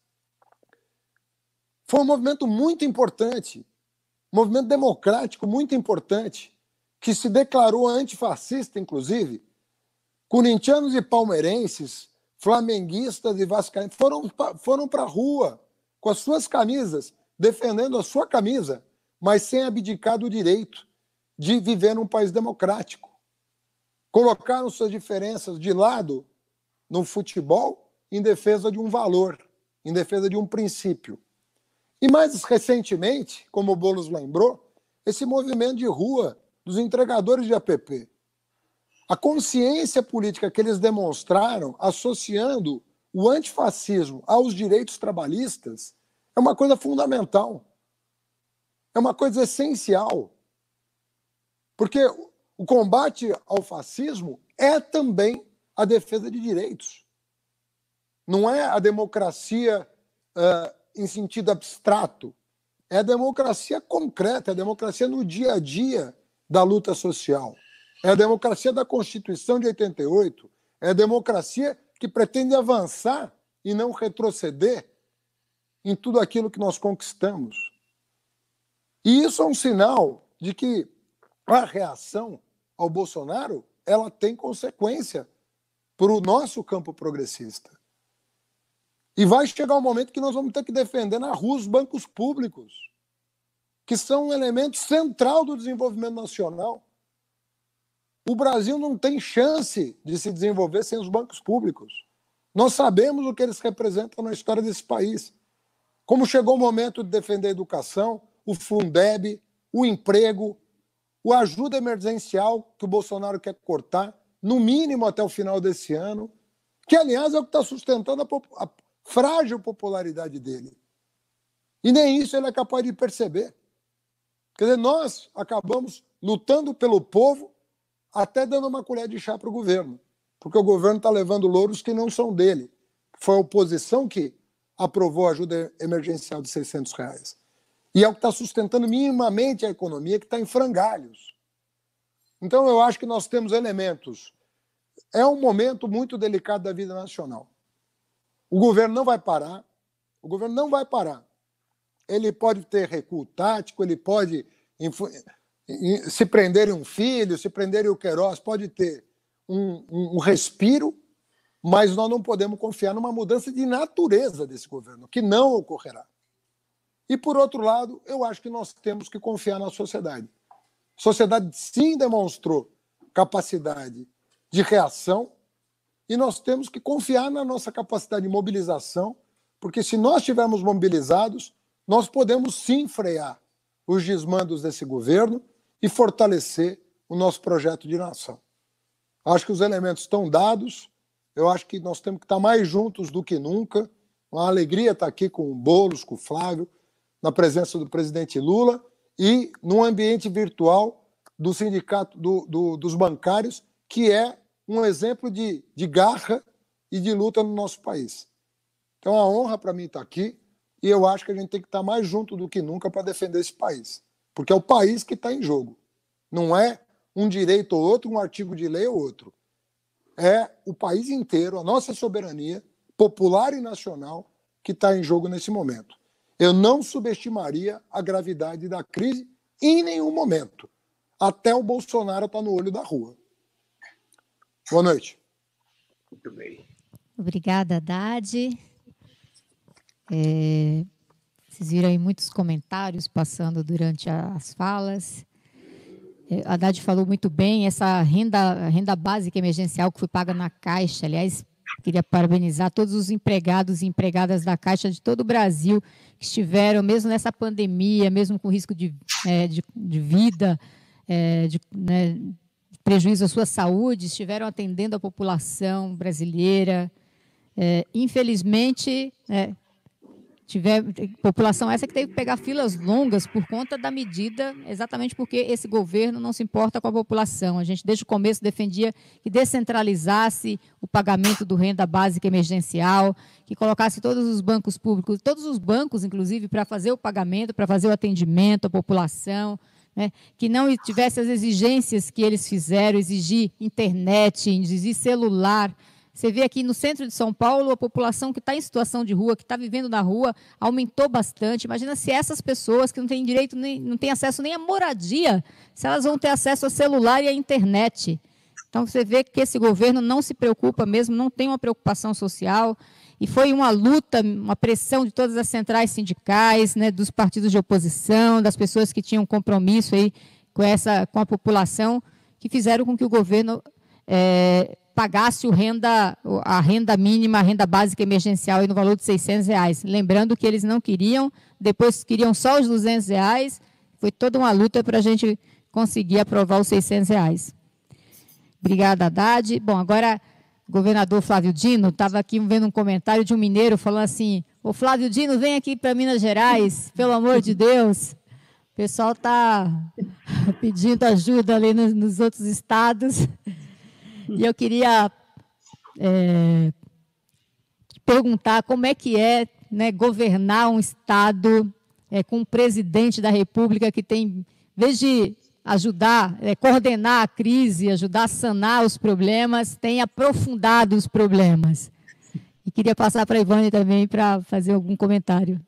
Foi um movimento muito importante, um movimento democrático muito importante, que se declarou antifascista, inclusive. Corintianos e palmeirenses, flamenguistas e vascaínos foram para a rua com as suas camisas, defendendo a sua camisa, mas sem abdicar do direito de viver num país democrático. Colocaram suas diferenças de lado no futebol em defesa de um valor, em defesa de um princípio. E mais recentemente, como o Boulos lembrou, esse movimento de rua dos entregadores de app. A consciência política que eles demonstraram, associando o antifascismo aos direitos trabalhistas, é uma coisa fundamental. É uma coisa essencial. Porque o combate ao fascismo é também a defesa de direitos. Não é a democracia em sentido abstrato. É a democracia concreta, é a democracia no dia a dia da luta social. É a democracia da Constituição de 88. É a democracia que pretende avançar e não retroceder em tudo aquilo que nós conquistamos. E isso é um sinal de que a reação ao Bolsonaro ela tem consequência para o nosso campo progressista. E vai chegar um momento que nós vamos ter que defender na rua os bancos públicos, que são um elemento central do desenvolvimento nacional. O Brasil não tem chance de se desenvolver sem os bancos públicos. Nós sabemos o que eles representam na história desse país. Como chegou o momento de defender a educação, o Fundeb, o emprego, o ajuda emergencial que o Bolsonaro quer cortar, no mínimo até o final desse ano, que, aliás, é o que está sustentando a frágil popularidade dele. E nem isso ele é capaz de perceber. Quer dizer, nós acabamos lutando pelo povo, até dando uma colher de chá para o governo, porque o governo está levando louros que não são dele. Foi a oposição que aprovou a ajuda emergencial de R$600. E é o que está sustentando minimamente a economia, que está em frangalhos. Então, eu acho que nós temos elementos. É um momento muito delicado da vida nacional. O governo não vai parar. O governo não vai parar. Ele pode ter recuo tático, ele pode se prenderem um filho, se prenderem o Queiroz, pode ter um respiro, mas nós não podemos confiar numa mudança de natureza desse governo, que não ocorrerá. E, por outro lado, eu acho que nós temos que confiar na sociedade. A sociedade, sim, demonstrou capacidade de reação e nós temos que confiar na nossa capacidade de mobilização, porque se nós estivermos mobilizados, nós podemos, sim, frear os desmandos desse governo e fortalecer o nosso projeto de nação. Acho que os elementos estão dados, eu acho que nós temos que estar mais juntos do que nunca. Uma alegria estar aqui com o Boulos, com o Flávio, na presença do presidente Lula e num ambiente virtual do sindicato dos bancários, que é um exemplo de garra e de luta no nosso país. Então, é uma honra para mim estar aqui e eu acho que a gente tem que estar mais junto do que nunca para defender esse país, porque é o país que está em jogo. Não é um direito ou outro, um artigo de lei ou outro. É o país inteiro, a nossa soberania popular e nacional que está em jogo nesse momento. Eu não subestimaria a gravidade da crise em nenhum momento, até o Bolsonaro estar no olho da rua. Boa noite. Muito bem. Obrigada, Haddad. Vocês viram aí muitos comentários passando durante as falas. A Haddad falou muito bem, essa renda básica emergencial que foi paga na Caixa. Aliás, queria parabenizar todos os empregados e empregadas da Caixa de todo o Brasil que estiveram, mesmo nessa pandemia, mesmo com risco de vida, de prejuízo à sua saúde, estiveram atendendo a população brasileira. Infelizmente, população essa que teve que pegar filas longas por conta da medida, exatamente porque esse governo não se importa com a população. A gente, desde o começo, defendia que descentralizasse o pagamento do renda básica emergencial, que colocasse todos os bancos públicos, todos os bancos, inclusive, para fazer o pagamento, para fazer o atendimento à população, né, que não tivesse as exigências que eles fizeram, exigir internet, exigir celular. Você vê aqui no centro de São Paulo, a população que está em situação de rua, que está vivendo na rua, aumentou bastante. Imagina se essas pessoas que não têm direito, não têm acesso nem à moradia, se elas vão ter acesso a celular e à internet. Então, você vê que esse governo não se preocupa mesmo, não tem uma preocupação social, e foi uma luta, uma pressão de todas as centrais sindicais, né, dos partidos de oposição, das pessoas que tinham compromisso aí com a população, que fizeram com que o governo pagasse a renda mínima, a renda básica emergencial aí no valor de R$600. Lembrando que eles não queriam, depois queriam só os R$200, foi toda uma luta para a gente conseguir aprovar os R$600. Obrigada, Haddad. Bom, agora, o governador Flávio Dino, estava aqui vendo um comentário de um mineiro falando assim, ô Flávio Dino, vem aqui para Minas Gerais, pelo amor de Deus. O pessoal está pedindo ajuda ali nos outros estados. E eu queria perguntar como é que é, né, governar um estado com um presidente da República que tem, em vez de ajudar, coordenar a crise, ajudar a sanar os problemas, tem aprofundado os problemas. E queria passar para a Ivone também para fazer algum comentário.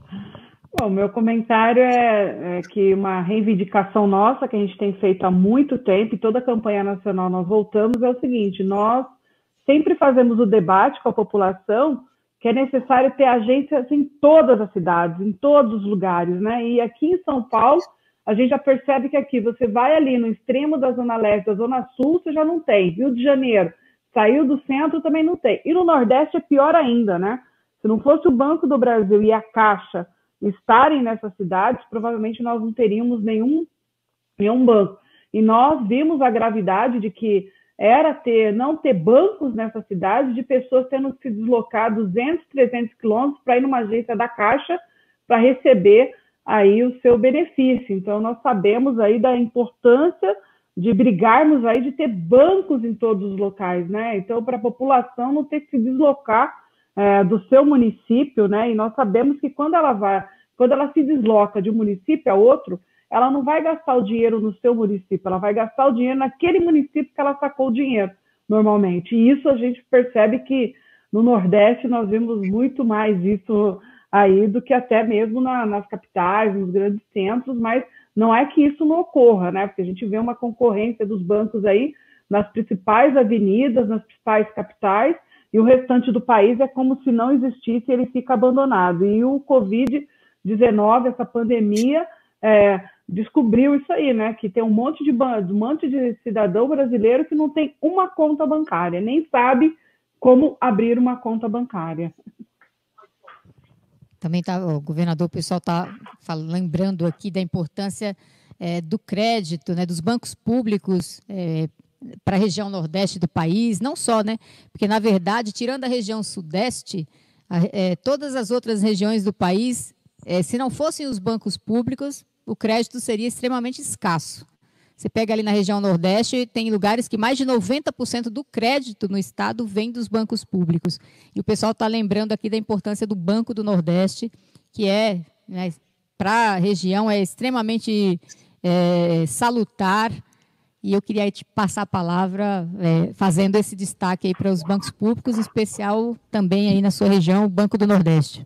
Bom, meu comentário é que uma reivindicação nossa, que a gente tem feito há muito tempo, e toda a campanha nacional nós voltamos, é o seguinte: nós sempre fazemos o debate com a população que é necessário ter agências em todas as cidades, em todos os lugares, né? E aqui em São Paulo, a gente já percebe que aqui você vai ali no extremo da Zona Leste, da Zona Sul, você já não tem. Rio de Janeiro, saiu do centro, também não tem. E no Nordeste é pior ainda, né? Se não fosse o Banco do Brasil e a Caixa estarem nessas cidades, provavelmente nós não teríamos nenhum banco. E nós vimos a gravidade de que era não ter bancos nessa cidade, de pessoas tendo que se deslocar 200, 300 quilômetros para ir numa agência da Caixa para receber aí o seu benefício. Então, nós sabemos aí da importância de brigarmos aí de ter bancos em todos os locais, né? Então, para a população não ter que se deslocar do seu município, né? E nós sabemos que quando ela se desloca de um município a outro, ela não vai gastar o dinheiro no seu município, ela vai gastar o dinheiro naquele município que ela sacou o dinheiro, normalmente. E isso a gente percebe que no Nordeste nós vimos muito mais isso aí do que até mesmo nas capitais, nos grandes centros, mas não é que isso não ocorra, né? Porque a gente vê uma concorrência dos bancos aí nas principais avenidas, nas principais capitais, e o restante do país é como se não existisse, ele fica abandonado. E o Covid-19, essa pandemia, descobriu isso aí, né? Que tem um monte de cidadão brasileiro que não tem uma conta bancária, nem sabe como abrir uma conta bancária. Também o governador, o pessoal está lembrando aqui da importância do crédito, né, dos bancos públicos para a região nordeste do país, não só, né? Porque, na verdade, tirando a região sudeste, todas as outras regiões do país, se não fossem os bancos públicos, o crédito seria extremamente escasso. Você pega ali na região nordeste, tem lugares que mais de 90% do crédito no estado vem dos bancos públicos. E o pessoal está lembrando aqui da importância do Banco do Nordeste, que né, para a região é extremamente salutar. E eu queria te passar a palavra fazendo esse destaque aí para os bancos públicos, em especial também aí na sua região, o Banco do Nordeste.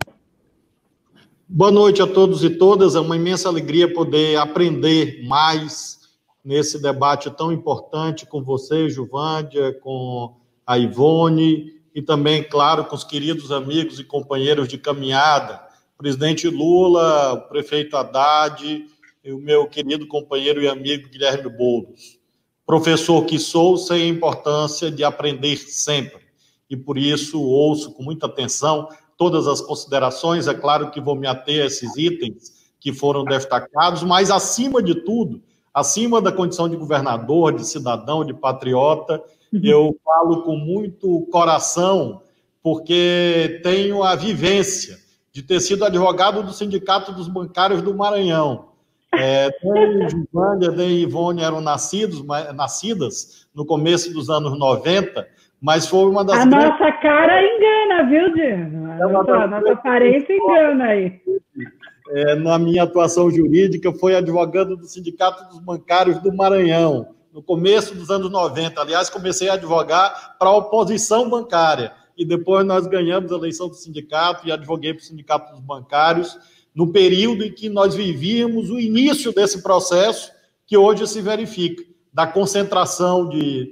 Boa noite a todos e todas. É uma imensa alegria poder aprender mais nesse debate tão importante com você, Juvândia, com a Ivone e também, claro, com os queridos amigos e companheiros de caminhada, presidente Lula, o prefeito Haddad e o meu querido companheiro e amigo Guilherme Boulos. Professor que sou, sei a importância de aprender sempre e, por isso, ouço com muita atenção todas as considerações. É claro que vou me ater a esses itens que foram destacados, mas, acima de tudo, acima da condição de governador, de cidadão, de patriota, eu falo com muito coração, porque tenho a vivência de ter sido advogado do Sindicato dos Bancários do Maranhão. Nem Juvândia, nem Ivone eram nascidas no começo dos anos 90, mas foi uma das... Nossa cara engana, viu, Dino? A nossa aparência engana aí. na minha atuação jurídica, foi advogando do Sindicato dos Bancários do Maranhão, no começo dos anos 90. Aliás, comecei a advogar para a oposição bancária, e depois nós ganhamos a eleição do sindicato e advoguei para o Sindicato dos Bancários, no período em que nós vivíamos o início desse processo que hoje se verifica, da concentração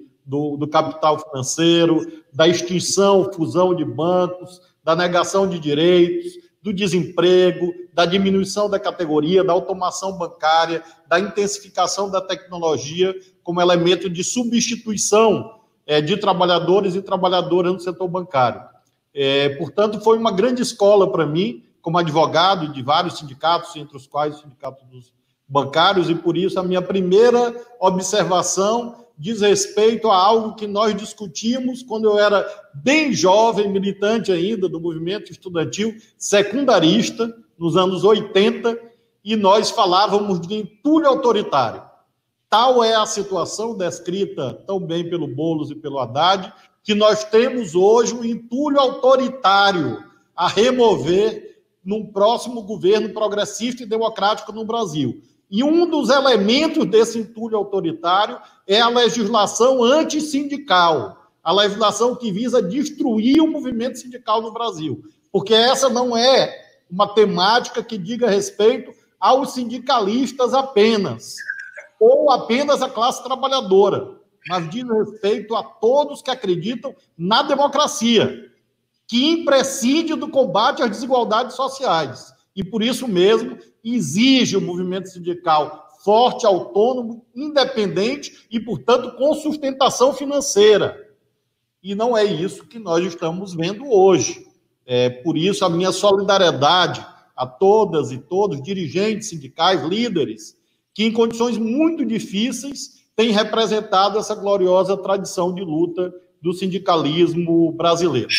do capital financeiro, da extinção, fusão de bancos, da negação de direitos, do desemprego, da diminuição da categoria, da automação bancária, da intensificação da tecnologia como elemento de substituição de trabalhadores e trabalhadoras no setor bancário. Portanto, foi uma grande escola para mim, como advogado de vários sindicatos, entre os quais o Sindicato dos Bancários, e por isso a minha primeira observação diz respeito a algo que nós discutimos quando eu era bem jovem, militante ainda do movimento estudantil secundarista, nos anos 80, e nós falávamos de entulho autoritário. Tal é a situação descrita tão bem pelo Boulos e pelo Haddad, que nós temos hoje um entulho autoritário a remover num próximo governo progressista e democrático no Brasil. E um dos elementos desse entulho autoritário é a legislação antissindical, a legislação que visa destruir o movimento sindical no Brasil, porque essa não é uma temática que diga respeito aos sindicalistas apenas, ou apenas à classe trabalhadora, mas diz respeito a todos que acreditam na democracia, que imprescinde do combate às desigualdades sociais. E por isso mesmo exige o movimento sindical forte, autônomo, independente e, portanto, com sustentação financeira. E não é isso que nós estamos vendo hoje. Por isso, a minha solidariedade a todas e todos, dirigentes sindicais, líderes, que em condições muito difíceis têm representado essa gloriosa tradição de luta do sindicalismo brasileiro.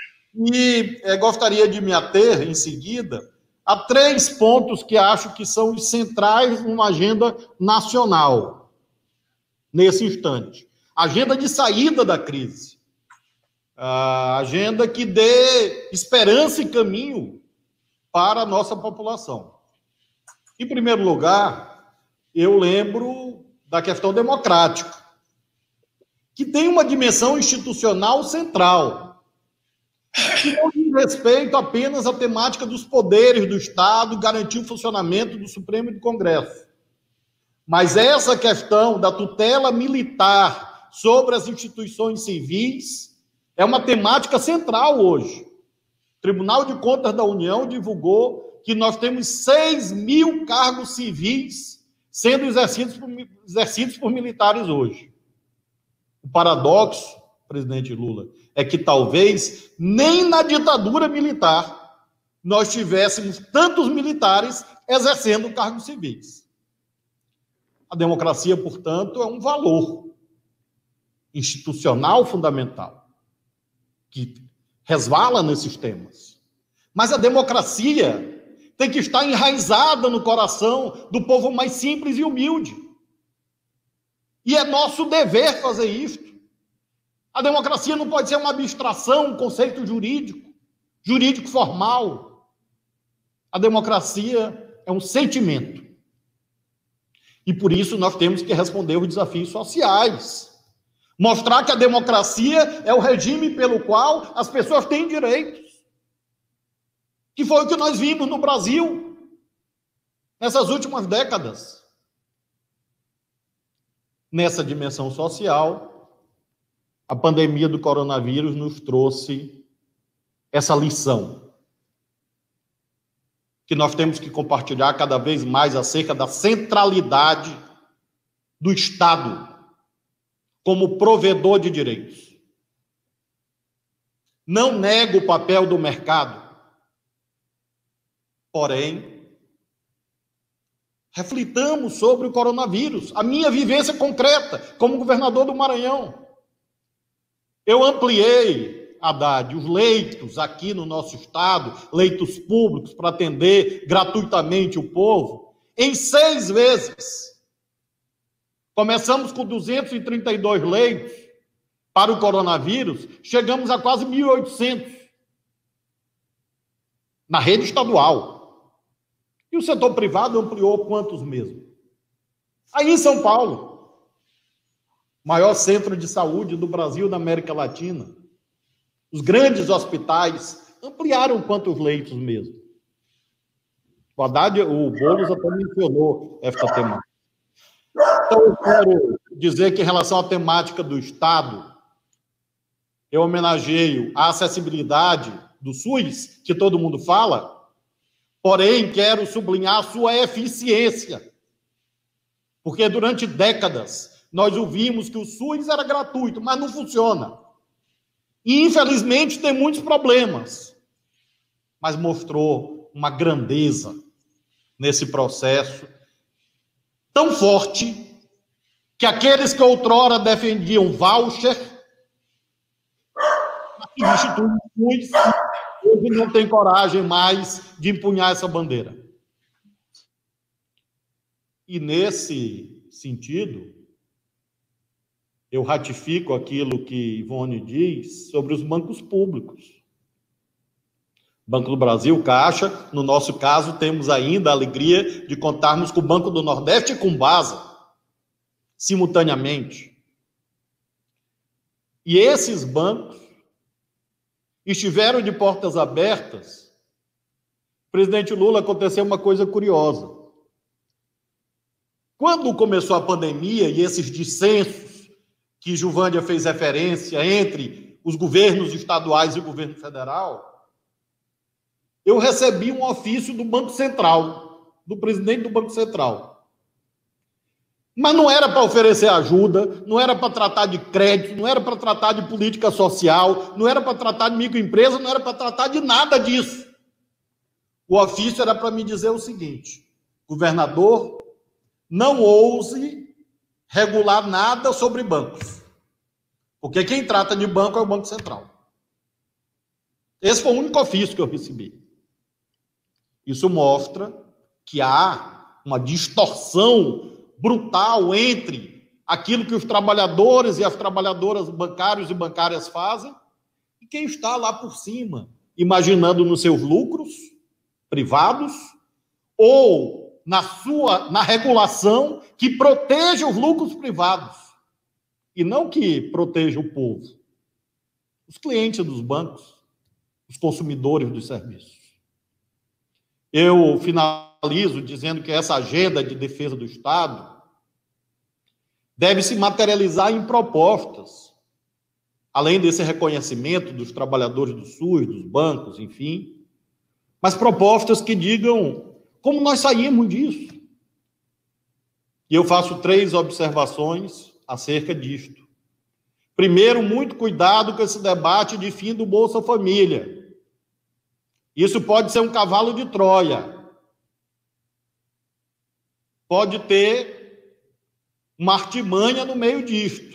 E gostaria de me ater, em seguida, há 3 pontos que acho que são os centrais numa agenda nacional, nesse instante. Agenda de saída da crise. A agenda que dê esperança e caminho para a nossa população. Em primeiro lugar, eu lembro da questão democrática, que tem uma dimensão institucional central, que não diz respeito apenas à temática dos poderes do Estado, garantir o funcionamento do Supremo e do Congresso. Mas essa questão da tutela militar sobre as instituições civis é uma temática central hoje. O Tribunal de Contas da União divulgou que nós temos 6.000 cargos civis sendo exercidos por militares hoje. O paradoxo, presidente Lula, é que talvez nem na ditadura militar nós tivéssemos tantos militares exercendo cargos civis. A democracia, portanto, é um valor institucional fundamental que resvala nesses temas. Mas a democracia tem que estar enraizada no coração do povo mais simples e humilde. E é nosso dever fazer isto. A democracia não pode ser uma abstração, um conceito jurídico formal. A democracia é um sentimento. E por isso nós temos que responder os desafios sociais. Mostrar que a democracia é o regime pelo qual as pessoas têm direitos. Que foi o que nós vimos no Brasil nessas últimas décadas. Nessa dimensão social, a pandemia do coronavírus nos trouxe essa lição, que nós temos que compartilhar cada vez mais acerca da centralidade do Estado como provedor de direitos. Não nego o papel do mercado, porém, reflitamos sobre o coronavírus, a minha vivência concreta como governador do Maranhão. Eu ampliei, Haddad, os leitos aqui no nosso estado, leitos públicos para atender gratuitamente o povo, em 6 vezes. Começamos com 232 leitos para o coronavírus, chegamos a quase 1.800 na rede estadual. E o setor privado ampliou quantos mesmo? Aí em São Paulo, maior centro de saúde do Brasil e da América Latina, os grandes hospitais ampliaram quantos leitos mesmo? O Haddad, o Boulos até mencionou esta temática. Então, eu quero dizer que, em relação à temática do Estado, eu homenageio a acessibilidade do SUS, que todo mundo fala, porém, quero sublinhar a sua eficiência. Porque durante décadas, nós ouvimos que o SUS era gratuito, mas não funciona. E, infelizmente, tem muitos problemas. Mas mostrou uma grandeza nesse processo tão forte que aqueles que outrora defendiam voucher instituições hoje não têm coragem mais de empunhar essa bandeira. E nesse sentido, eu ratifico aquilo que Ivone diz sobre os bancos públicos. Banco do Brasil, Caixa, no nosso caso, temos ainda a alegria de contarmos com o Banco do Nordeste e com Basa, simultaneamente. E esses bancos estiveram de portas abertas. Presidente Lula, aconteceu uma coisa curiosa. Quando começou a pandemia e esses dissensos que Juvândia fez referência entre os governos estaduais e o governo federal, eu recebi um ofício do Banco Central, do presidente do Banco Central. Mas não era para oferecer ajuda, não era para tratar de crédito, não era para tratar de política social, não era para tratar de microempresa, não era para tratar de nada disso. O ofício era para me dizer o seguinte: governador, não ouse regular nada sobre bancos, porque quem trata de banco é o Banco Central. Esse foi o único ofício que eu recebi. Isso mostra que há uma distorção brutal entre aquilo que os trabalhadores e as trabalhadoras bancários e bancárias fazem e quem está lá por cima, imaginando nos seus lucros privados ou na regulação que proteja os lucros privados e não que proteja o povo, os clientes dos bancos, os consumidores dos serviços. Eu finalizo dizendo que essa agenda de defesa do Estado deve se materializar em propostas, além desse reconhecimento dos trabalhadores do SUS, dos bancos, enfim, mas propostas que digam como nós saímos disso. E eu faço 3 observações acerca disto. Primeiro, muito cuidado com esse debate de fim do Bolsa Família. Isso pode ser um cavalo de Troia. Pode ter uma artimanha no meio disto.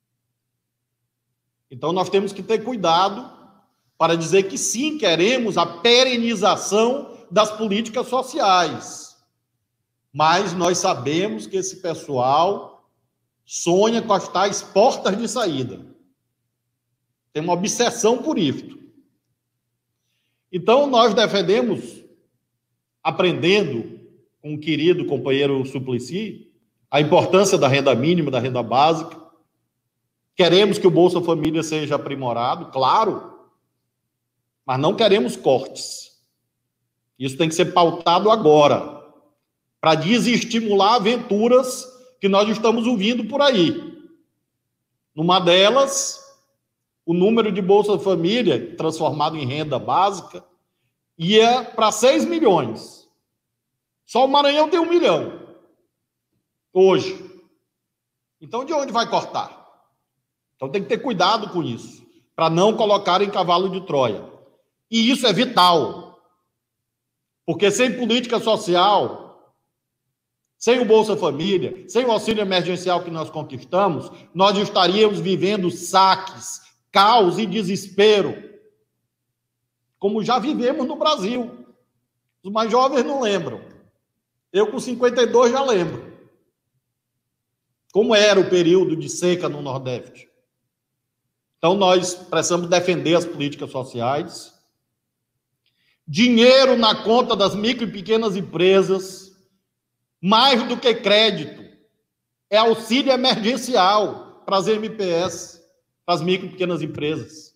Então, nós temos que ter cuidado para dizer que sim, queremos a perenização das políticas sociais. Mas nós sabemos que esse pessoal sonha com as tais portas de saída. Tem uma obsessão por isso. Então, nós defendemos, aprendendo com o querido companheiro Suplicy, a importância da renda mínima, da renda básica. Queremos que o Bolsa Família seja aprimorado, claro, mas não queremos cortes. Isso tem que ser pautado agora, para desestimular aventuras que nós estamos ouvindo por aí. Numa delas, o número de Bolsa Família, transformado em renda básica, ia para 6 milhões. Só o Maranhão tem 1 milhão. Hoje. Então, de onde vai cortar? Então, tem que ter cuidado com isso, para não colocar em cavalo de Troia. E isso é vital. Porque sem política social, sem o Bolsa Família, sem o auxílio emergencial que nós conquistamos, nós estaríamos vivendo saques, caos e desespero, como já vivemos no Brasil. Os mais jovens não lembram. Eu, com 52, já lembro. Como era o período de seca no Nordeste. Então, nós precisamos defender as políticas sociais, dinheiro na conta das micro e pequenas empresas, mais do que crédito. É auxílio emergencial para as MPS, para as micro e pequenas empresas.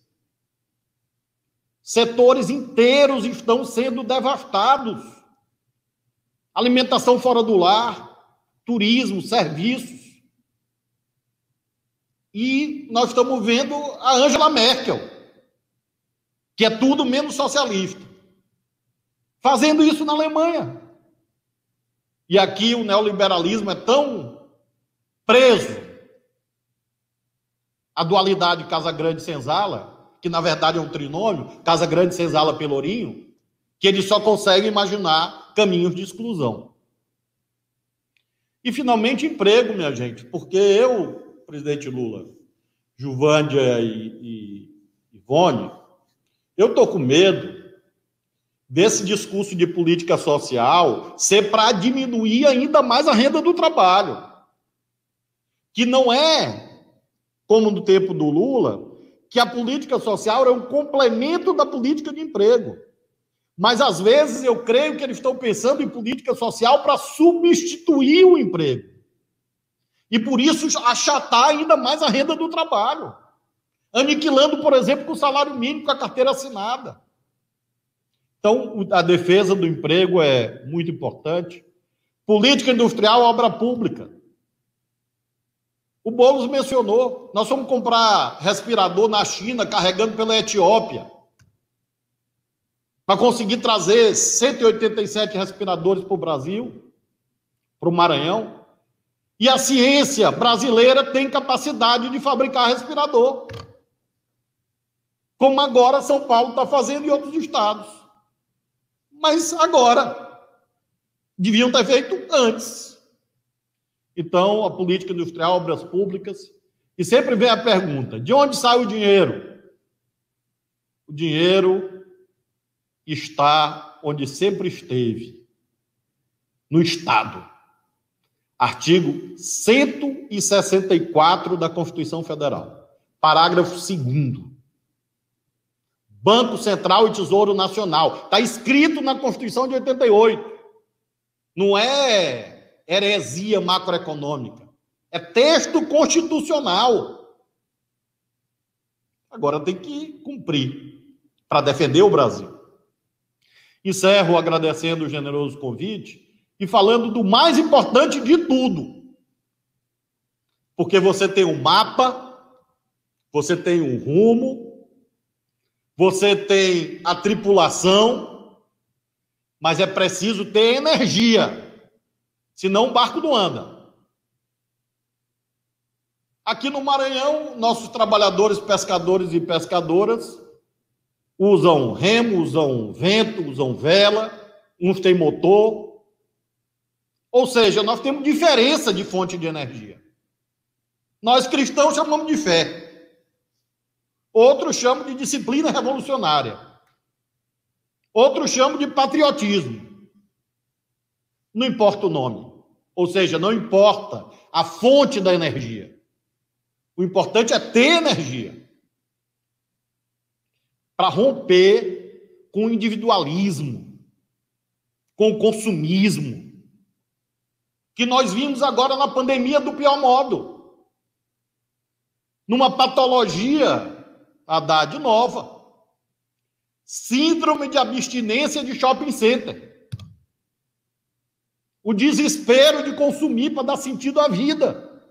Setores inteiros estão sendo devastados. Alimentação fora do lar, turismo, serviços. E nós estamos vendo a Angela Merkel, que é tudo menos socialista, fazendo isso na Alemanha. E aqui o neoliberalismo é tão preso à dualidade Casa Grande-Senzala, que na verdade é um trinômio, Casa Grande-Senzala-Pelourinho, que ele só consegue imaginar caminhos de exclusão. E, finalmente, emprego, minha gente, porque eu, presidente Lula, Juvândia e Ivone, eu estou com medo desse discurso de política social ser para diminuir ainda mais a renda do trabalho, que não é, como no tempo do Lula, que a política social é um complemento da política de emprego. Mas, às vezes, eu creio que eles estão pensando em política social para substituir o emprego. E, por isso, achatar ainda mais a renda do trabalho. Aniquilando, por exemplo, com o salário mínimo, com a carteira assinada. Então, a defesa do emprego é muito importante. Política industrial, obra pública. O Boulos mencionou, nós fomos comprar respirador na China, carregando pela Etiópia, para conseguir trazer 187 respiradores para o Brasil, para o Maranhão. E a ciência brasileira tem capacidade de fabricar respirador, como agora São Paulo está fazendo em outros estados. Mas agora, deviam ter feito antes. Então, a política industrial, obras públicas, e sempre vem a pergunta, de onde sai o dinheiro? O dinheiro está onde sempre esteve, no Estado. Artigo 164 da Constituição Federal, parágrafo 2º. Banco Central e Tesouro Nacional. Está escrito na Constituição de 88. Não é heresia macroeconômica. É texto constitucional. Agora tem que cumprir para defender o Brasil. Encerro agradecendo o generoso convite e falando do mais importante de tudo. Porque você tem um mapa, você tem um rumo, você tem a tripulação, mas é preciso ter energia, senão o barco não anda. Aqui no Maranhão, nossos trabalhadores, pescadores e pescadoras, usam remo, usam vento, usam vela, uns têm motor. Ou seja, nós temos diferença de fonte de energia. Nós cristãos chamamos de fé. Outros chamam de disciplina revolucionária. Outros chamam de patriotismo. Não importa o nome. Ou seja, não importa a fonte da energia. O importante é ter energia. Para romper com o individualismo, com o consumismo, que nós vimos agora na pandemia do pior modo. Numa patologia, Haddad, nova. Síndrome de abstinência de shopping center. O desespero de consumir para dar sentido à vida.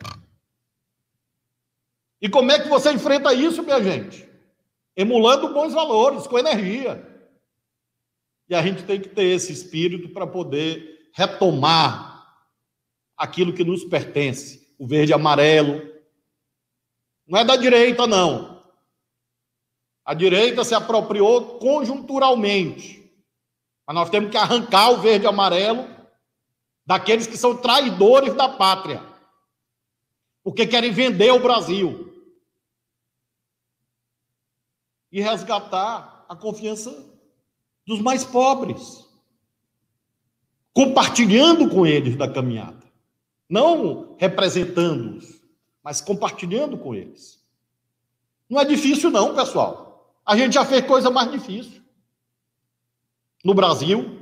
E como é que você enfrenta isso, minha gente? Emulando bons valores, com energia. E a gente tem que ter esse espírito para poder retomar aquilo que nos pertence. O verde e amarelo. Não é da direita, não. A direita se apropriou conjunturalmente. Mas nós temos que arrancar o verde e amarelo daqueles que são traidores da pátria. Porque querem vender o Brasil. E resgatar a confiança dos mais pobres. Compartilhando com eles da caminhada. Não representando-os, mas compartilhando com eles. Não é difícil não, pessoal. A gente já fez coisa mais difícil. no Brasil.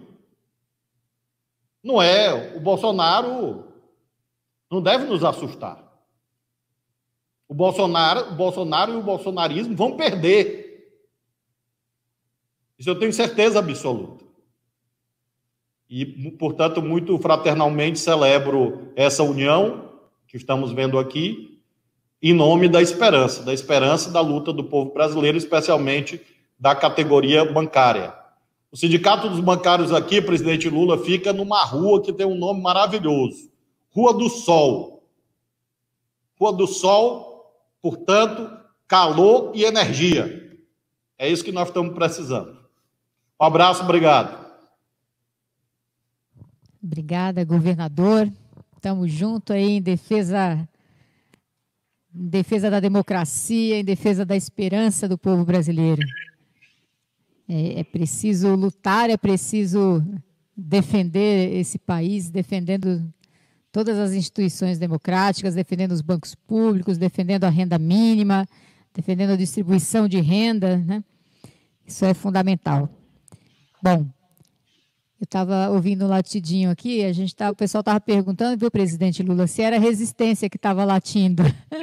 Não é, o Bolsonaro não deve nos assustar. O Bolsonaro e o bolsonarismo vão perder. Isso eu tenho certeza absoluta. E, portanto, muito fraternalmente celebro essa união que estamos vendo aqui, em nome da esperança da luta do povo brasileiro, especialmente da categoria bancária. O Sindicato dos Bancários aqui, presidente Lula, fica numa rua que tem um nome maravilhoso, Rua do Sol. Rua do Sol, portanto, calor e energia. É isso que nós estamos precisando. Um abraço, obrigado. Obrigada, governador. Estamos juntos aí em defesa da democracia, em defesa da esperança do povo brasileiro. É preciso lutar, é preciso defender esse país, defendendo todas as instituições democráticas, defendendo os bancos públicos, defendendo a renda mínima, defendendo a distribuição de renda, né? Isso é fundamental. Bom, eu estava ouvindo um latidinho aqui, o pessoal estava perguntando, viu, presidente Lula, se era resistência que estava latindo.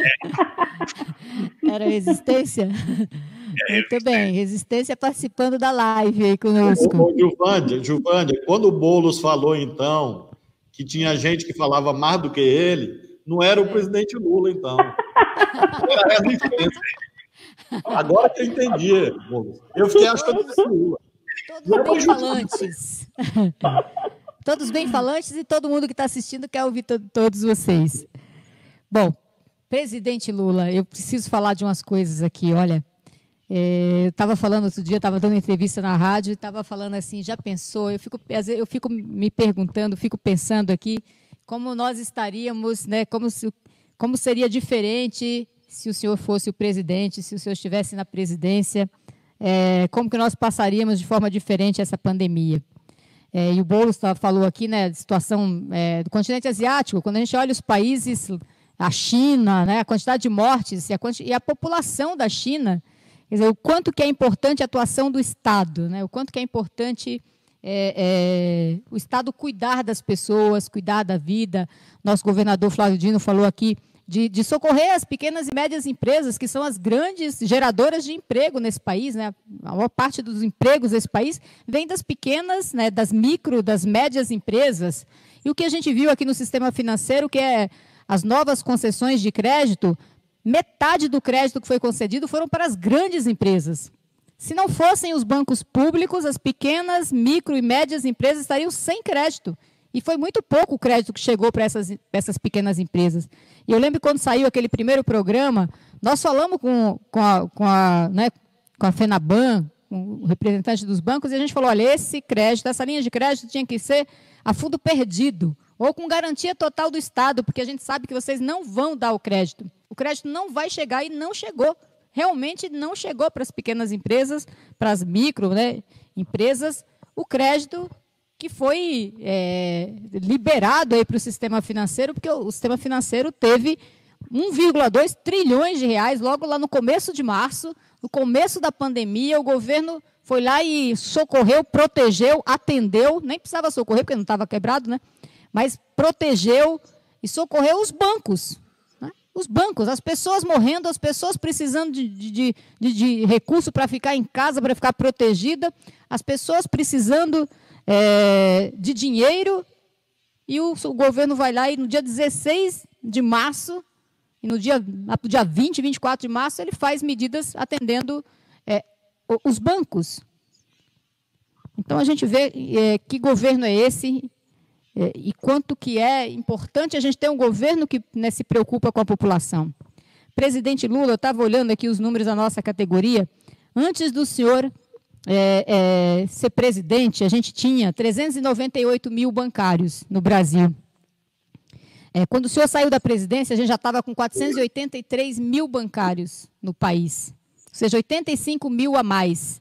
Era resistência? Muito bem, resistência participando da live aí conosco. Gilvândia, quando o Boulos falou, então, que tinha gente que falava mais do que ele, não era o presidente Lula, então. Era a resistência. Agora que eu entendi, Boulos. Eu fiquei achando que era Lula. Todos bem falantes. Todos bem falantes e todo mundo que está assistindo quer ouvir todos vocês. Bom, presidente Lula, eu preciso falar de umas coisas aqui, olha. Eu estava falando outro dia, estava dando entrevista na rádio, estava falando assim, já pensou? Eu fico me perguntando, fico pensando aqui, como nós estaríamos, né, como seria diferente se o senhor fosse o presidente, se o senhor estivesse na presidência, como que nós passaríamos de forma diferente essa pandemia. E o Boulos falou aqui, né, de situação do continente asiático, quando a gente olha os países, a China, né, a quantidade de mortes e a população da China, quer dizer, o quanto que é importante a atuação do Estado, né? O quanto que é importante o Estado cuidar das pessoas, cuidar da vida. Nosso governador Flávio Dino falou aqui de socorrer as pequenas e médias empresas, que são as grandes geradoras de emprego nesse país, né? A maior parte dos empregos desse país vem das pequenas, né, das micro, das médias empresas. E o que a gente viu aqui no sistema financeiro, que é as novas concessões de crédito, metade do crédito que foi concedido foram para as grandes empresas. Se não fossem os bancos públicos, as pequenas, micro e médias empresas estariam sem crédito. E foi muito pouco o crédito que chegou para essas pequenas empresas. E eu lembro quando saiu aquele primeiro programa, nós falamos com a FENABAN, com o representante dos bancos, e a gente falou, olha, esse crédito, essa linha de crédito tinha que ser a fundo perdido, ou com garantia total do Estado, porque a gente sabe que vocês não vão dar o crédito. O crédito não vai chegar e não chegou. Realmente não chegou para as pequenas empresas, para as micro, né, empresas, o crédito que foi liberado aí para o sistema financeiro, porque o sistema financeiro teve 1,2 trilhões de reais logo lá no começo de março, no começo da pandemia, o governo foi lá e socorreu, protegeu, atendeu, nem precisava socorrer porque não estava quebrado, né? Mas protegeu e socorreu os bancos. Os bancos, as pessoas morrendo, as pessoas precisando de recurso para ficar em casa, para ficar protegida, as pessoas precisando de dinheiro, e o governo vai lá e no dia 16 de março, e no dia 20, 24 de março, ele faz medidas atendendo os bancos. Então, a gente vê que governo é esse, e quanto que é importante a gente ter um governo que, né, se preocupa com a população. Presidente Lula, eu estava olhando aqui os números da nossa categoria, antes do senhor ser presidente, a gente tinha 398 mil bancários no Brasil. Quando o senhor saiu da presidência, a gente já estava com 483 mil bancários no país, ou seja, 85 mil a mais.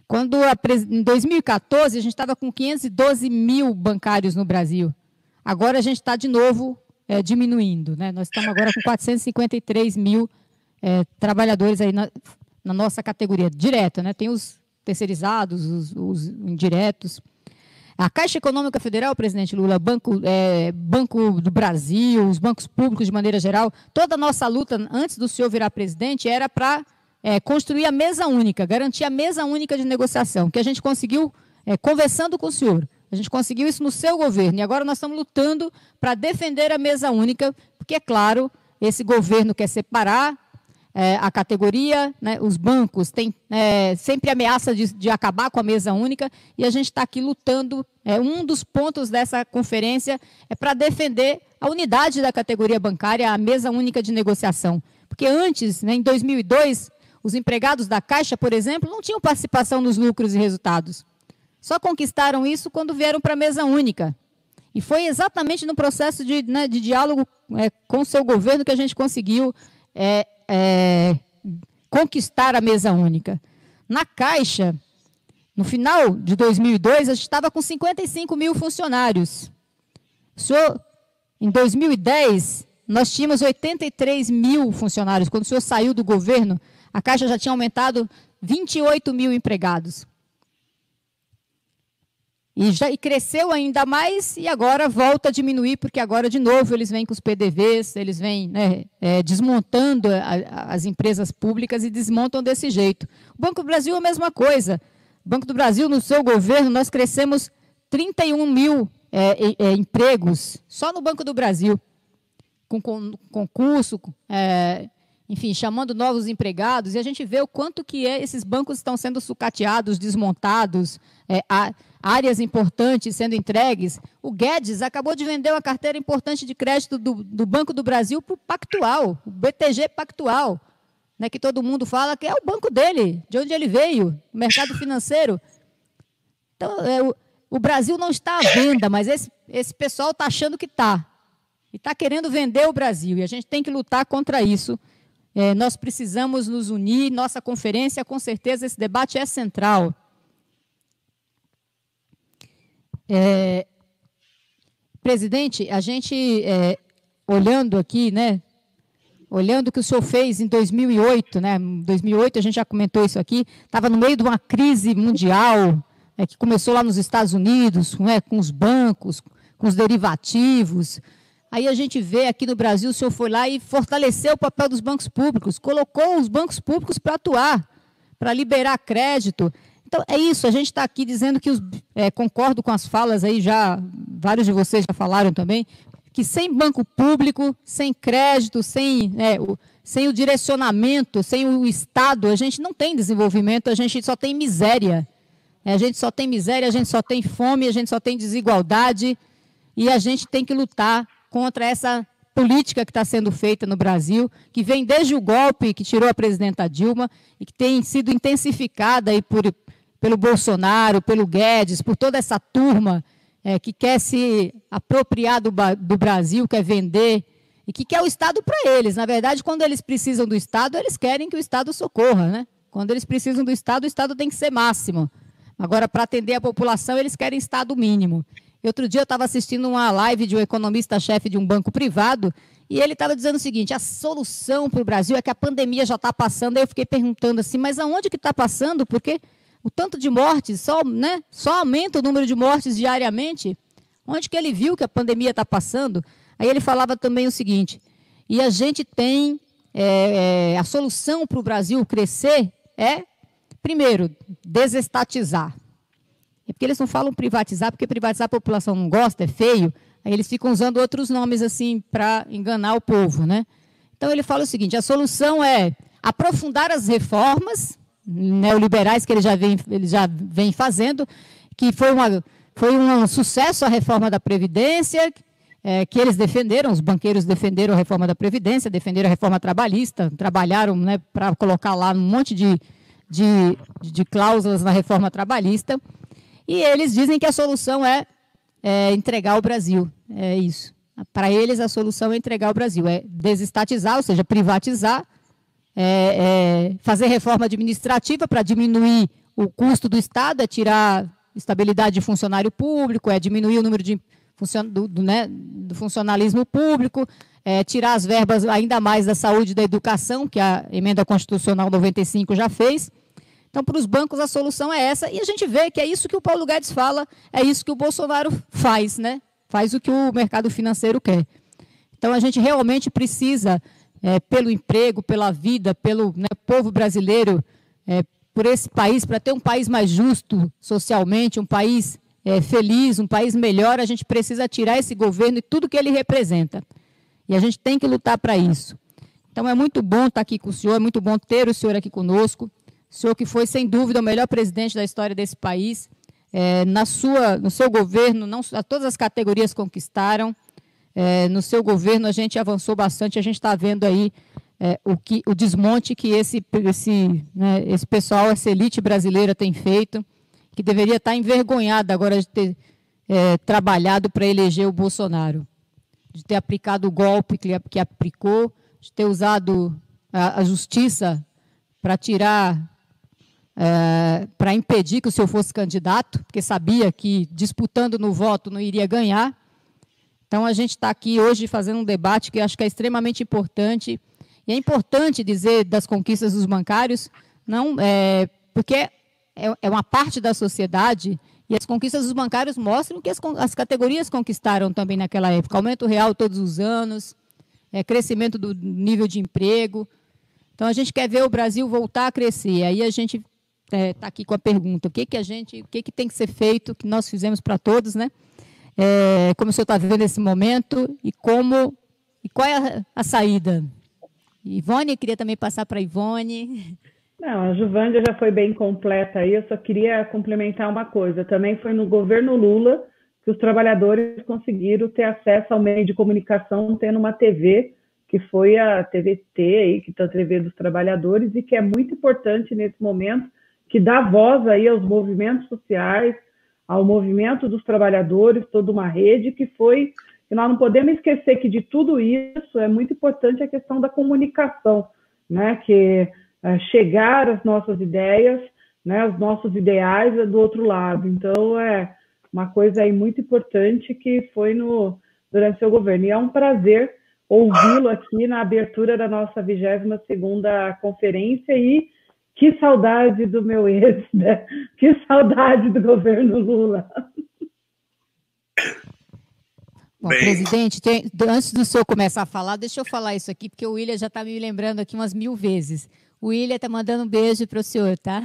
Em 2014, a gente estava com 512 mil bancários no Brasil. Agora a gente está, de novo, diminuindo, né? Nós estamos agora com 453 mil trabalhadores aí na nossa categoria, direta, né? Tem terceirizados, os indiretos. A Caixa Econômica Federal, presidente Lula, Banco do Brasil, os bancos públicos de maneira geral, toda a nossa luta antes do senhor virar presidente era para construir a mesa única, garantir a mesa única de negociação, que a gente conseguiu conversando com o senhor. A gente conseguiu isso no seu governo e agora nós estamos lutando para defender a mesa única, porque, é claro, esse governo quer separar a categoria, né, os bancos têm sempre ameaça de acabar com a mesa única e a gente está aqui lutando. Um dos pontos dessa conferência é para defender a unidade da categoria bancária, a mesa única de negociação. Porque antes, né, em 2002, os empregados da Caixa, por exemplo, não tinham participação nos lucros e resultados. Só conquistaram isso quando vieram para a mesa única. E foi exatamente no processo de diálogo com o seu governo que a gente conseguiu conquistar a mesa única. Na Caixa, no final de 2002, a gente estava com 55 mil funcionários. Em 2010, nós tínhamos 83 mil funcionários. Quando o senhor saiu do governo, a Caixa já tinha aumentado 28 mil empregados. E cresceu ainda mais e agora volta a diminuir, porque agora, de novo, eles vêm com os PDVs, eles vêm desmontando as empresas públicas e desmontam desse jeito. O Banco do Brasil é a mesma coisa. O Banco do Brasil, no seu governo, nós crescemos 31 mil empregos só no Banco do Brasil, com concurso, enfim, chamando novos empregados, e a gente vê o quanto que esses bancos estão sendo sucateados, desmontados, áreas importantes sendo entregues. O Guedes acabou de vender uma carteira importante de crédito do Banco do Brasil para o Pactual, o BTG Pactual, né, que todo mundo fala que é o banco dele, de onde ele veio, o mercado financeiro. Então, o Brasil não está à venda, mas esse pessoal está achando que está. E está querendo vender o Brasil, e a gente tem que lutar contra isso. Nós precisamos nos unir, nossa conferência, com certeza, esse debate é central. Presidente, a gente, olhando aqui, né, olhando o que o senhor fez em 2008, né, em 2008 a gente já comentou isso aqui, estava no meio de uma crise mundial, que começou lá nos Estados Unidos, com os bancos, com os derivativos. Aí a gente vê aqui no Brasil, o senhor foi lá e fortaleceu o papel dos bancos públicos, colocou os bancos públicos para atuar, para liberar crédito. Então, é isso, a gente está aqui dizendo que, concordo com as falas aí, vários de vocês já falaram também, que sem banco público, sem crédito, sem o direcionamento, sem o Estado, a gente não tem desenvolvimento, a gente só tem miséria. A gente só tem miséria, a gente só tem fome, a gente só tem desigualdade, e a gente tem que lutar contra essa política que está sendo feita no Brasil, que vem desde o golpe que tirou a presidenta Dilma e que tem sido intensificada aí pelo Bolsonaro, pelo Guedes, por toda essa turma que quer se apropriar do Brasil, quer vender e que quer o Estado para eles. Na verdade, quando eles precisam do Estado, eles querem que o Estado socorra, né? Quando eles precisam do Estado, o Estado tem que ser máximo. Agora, para atender a população, eles querem Estado mínimo. Outro dia eu estava assistindo uma live de um economista-chefe de um banco privado e ele estava dizendo o seguinte: a solução para o Brasil é que a pandemia já está passando. Aí eu fiquei perguntando assim, mas aonde que está passando? Porque o tanto de mortes, só aumenta o número de mortes diariamente. Onde que ele viu que a pandemia está passando? Aí ele falava também o seguinte: e a gente tem, a solução para o Brasil crescer é, primeiro, desestatizar. É porque eles não falam privatizar, porque privatizar a população não gosta, é feio. Aí eles ficam usando outros nomes assim para enganar o povo, né? Então ele fala o seguinte: a solução é aprofundar as reformas neoliberais que ele já vem fazendo, que foi um sucesso a reforma da Previdência, que eles defenderam, os banqueiros defenderam a reforma da Previdência, defenderam a reforma trabalhista, trabalharam, né, para colocar lá um monte de cláusulas na reforma trabalhista. E eles dizem que a solução é entregar o Brasil. É isso. Para eles, a solução é entregar o Brasil. É desestatizar, ou seja, privatizar, fazer reforma administrativa para diminuir o custo do Estado, é tirar estabilidade de funcionário público, é diminuir o número do funcionalismo público, tirar as verbas ainda mais da saúde e da educação, que a Emenda Constitucional 95 já fez. Então, para os bancos, a solução é essa, e a gente vê que é isso que o Paulo Guedes fala, é isso que o Bolsonaro faz, né? Faz o que o mercado financeiro quer. Então, a gente realmente precisa, pelo emprego, pela vida, pelo povo brasileiro, por esse país, para ter um país mais justo socialmente, um país feliz, um país melhor, a gente precisa tirar esse governo e tudo que ele representa. E a gente tem que lutar para isso. Então, é muito bom estar aqui com o senhor, é muito bom ter o senhor aqui conosco. O senhor que foi, sem dúvida, o melhor presidente da história desse país. No seu governo, todas as categorias conquistaram. No seu governo, a gente avançou bastante. A gente está vendo aí o desmonte que esse pessoal, essa elite brasileira tem feito, que deveria estar envergonhada agora de ter trabalhado para eleger o Bolsonaro, de ter aplicado o golpe que aplicou, de ter usado a justiça para para impedir que o senhor fosse candidato, porque sabia que disputando no voto não iria ganhar. Então, a gente está aqui hoje fazendo um debate que acho que é extremamente importante. E é importante dizer das conquistas dos bancários, porque é uma parte da sociedade, e as conquistas dos bancários mostram que as categorias conquistaram também naquela época. Aumento real todos os anos, crescimento do nível de emprego. Então, a gente quer ver o Brasil voltar a crescer. Aí a gente está aqui com a pergunta, o que tem que ser feito, que nós fizemos para todos, né? Como o senhor está vivendo esse momento e qual é a saída? Ivone, eu queria também passar para a Ivone. Não, a Juvândia já foi bem completa aí, eu só queria complementar uma coisa. Também foi no governo Lula que os trabalhadores conseguiram ter acesso ao meio de comunicação, tendo uma TV, que foi a TVT, aí, que é a TV dos Trabalhadores, e que é muito importante nesse momento, que dá voz aí aos movimentos sociais, ao movimento dos trabalhadores, toda uma rede que foi... E nós não podemos esquecer que de tudo isso é muito importante a questão da comunicação, né? Que chegar às nossas ideias, né? Os nossos ideais do outro lado. Então, é uma coisa aí muito importante que foi durante o seu governo. E é um prazer ouvi-lo aqui na abertura da nossa 22ª conferência e que saudade do meu ex, né? Que saudade do governo Lula. Bom, presidente, antes do senhor começar a falar, deixa eu falar isso aqui, porque o William já está me lembrando aqui umas 1000 vezes. O William está mandando um beijo para o senhor, tá?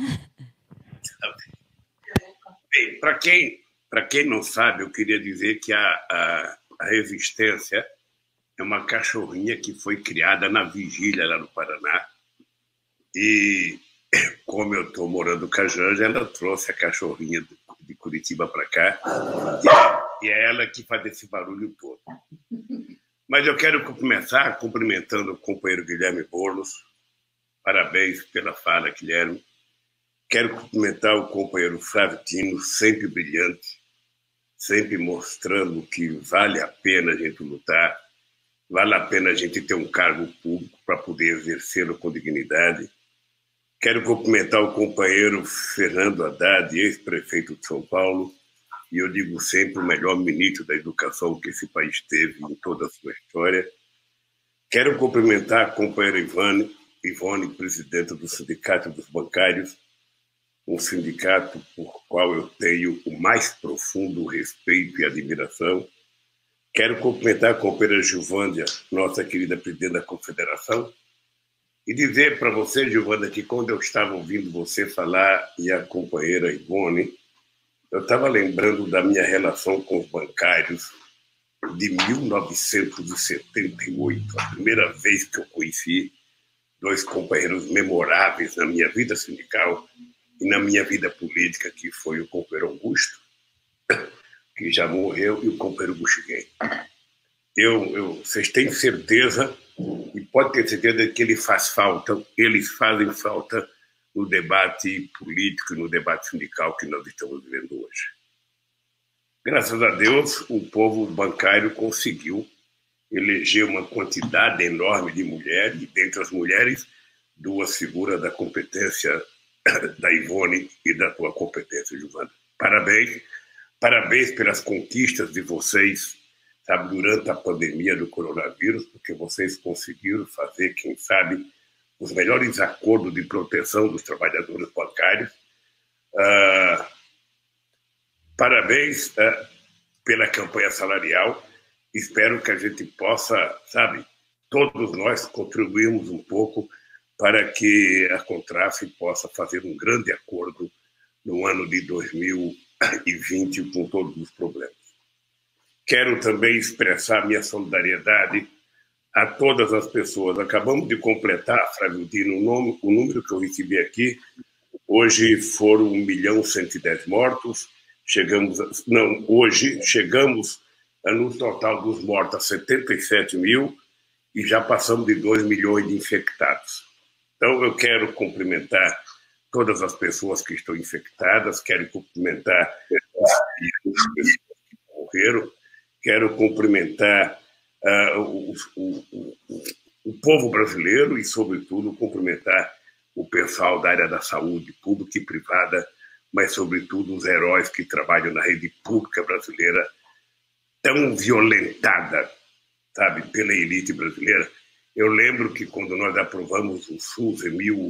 Bem, para quem não sabe, eu queria dizer que a Resistência é uma cachorrinha que foi criada na Vigília, lá no Paraná. E como eu estou morando com a Janja, ela trouxe a cachorrinha de Curitiba para cá. E é ela que faz esse barulho todo. Mas eu quero começar cumprimentando o companheiro Guilherme Boulos. Parabéns pela fala, Guilherme. Quero cumprimentar o companheiro Flávio Dino, sempre brilhante, sempre mostrando que vale a pena a gente lutar, vale a pena a gente ter um cargo público para poder exercê-lo com dignidade. Quero cumprimentar o companheiro Fernando Haddad, ex-prefeito de São Paulo, e eu digo sempre o melhor ministro da educação que esse país teve em toda a sua história. Quero cumprimentar a companheira Ivone, presidenta do Sindicato dos Bancários, um sindicato por qual eu tenho o mais profundo respeito e admiração. Quero cumprimentar a companheira Juvândia, nossa querida presidente da Confederação, e dizer para você, Juvândia, que quando eu estava ouvindo você falar e a companheira Ivone, eu estava lembrando da minha relação com os bancários de 1978, a primeira vez que eu conheci dois companheiros memoráveis na minha vida sindical e na minha vida política, que foi o companheiro Augusto, que já morreu, e o companheiro Buxiguem. Vocês têm certeza, e pode ter certeza de que eles fazem falta no debate político e no debate sindical que nós estamos vivendo hoje. Graças a Deus, o povo bancário conseguiu eleger uma quantidade enorme de mulheres, e dentre as mulheres, duas figuras da competência da Ivone e da tua competência, Giovana. Parabéns. Parabéns pelas conquistas de vocês, sabe, durante a pandemia do coronavírus, porque vocês conseguiram fazer, quem sabe, os melhores acordos de proteção dos trabalhadores bancários. Parabéns pela campanha salarial. Espero que a gente possa, sabe, todos nós contribuirmos um pouco para que a Contrafe possa fazer um grande acordo no ano de 2020 com todos os problemas. Quero também expressar minha solidariedade a todas as pessoas. Acabamos de completar, Flávio Dino, o número que eu recebi aqui. Hoje foram 1.110.000 mortos. Hoje chegamos no total dos mortos a 77 mil e já passamos de 2 milhões de infectados. Então, eu quero cumprimentar todas as pessoas que estão infectadas, quero cumprimentar as pessoas que morreram, quero cumprimentar o povo brasileiro e, sobretudo, cumprimentar o pessoal da área da saúde pública e privada, mas, sobretudo, os heróis que trabalham na rede pública brasileira, tão violentada, sabe, pela elite brasileira. Eu lembro que, quando nós aprovamos o SUS em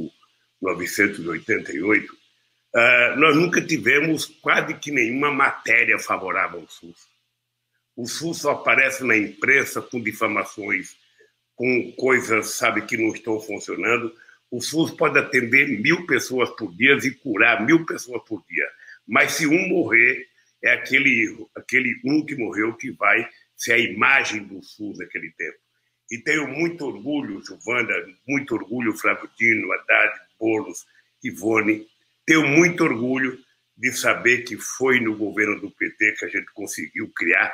1988, nós nunca tivemos quase que nenhuma matéria favorável ao SUS. O SUS só aparece na imprensa com difamações, com coisas, sabe, que não estão funcionando. O SUS pode atender 1.000 pessoas por dia e curar 1.000 pessoas por dia. Mas se um morrer, é aquele um que morreu que vai ser a imagem do SUS naquele tempo. E tenho muito orgulho, Giovana, muito orgulho, Flávio Dino, Haddad, Boulos, Ivone. Tenho muito orgulho de saber que foi no governo do PT que a gente conseguiu criar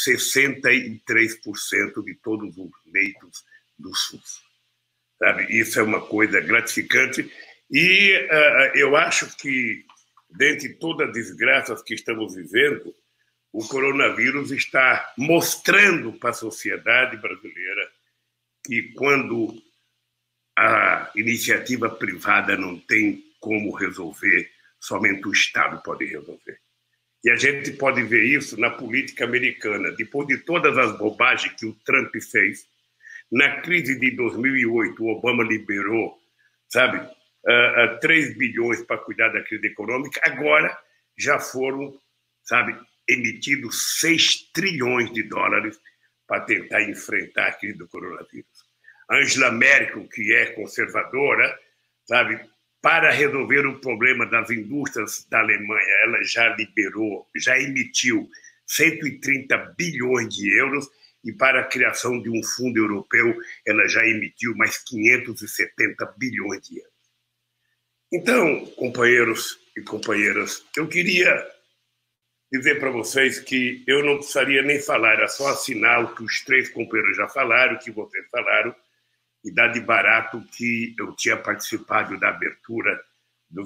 63% de todos os leitos do SUS. Sabe? Isso é uma coisa gratificante e eu acho que, dentre todas as desgraças que estamos vivendo, o coronavírus está mostrando para a sociedade brasileira que, quando a iniciativa privada não tem como resolver, somente o Estado pode resolver. E a gente pode ver isso na política americana. Depois de todas as bobagens que o Trump fez, na crise de 2008, o Obama liberou, sabe, 3 bilhões para cuidar da crise econômica. Agora já foram, sabe, emitidos 6 trilhões de dólares para tentar enfrentar a crise do coronavírus. Angela Merkel, que é conservadora, sabe, para resolver o problema das indústrias da Alemanha, ela já emitiu 130 bilhões de euros e para a criação de um fundo europeu, ela já emitiu mais 570 bilhões de euros. Então, companheiros e companheiras, eu queria dizer para vocês que eu não precisaria nem falar, era só assinar o que os 3 companheiros já falaram, o que vocês falaram, e dar de barato que eu tinha participado da abertura da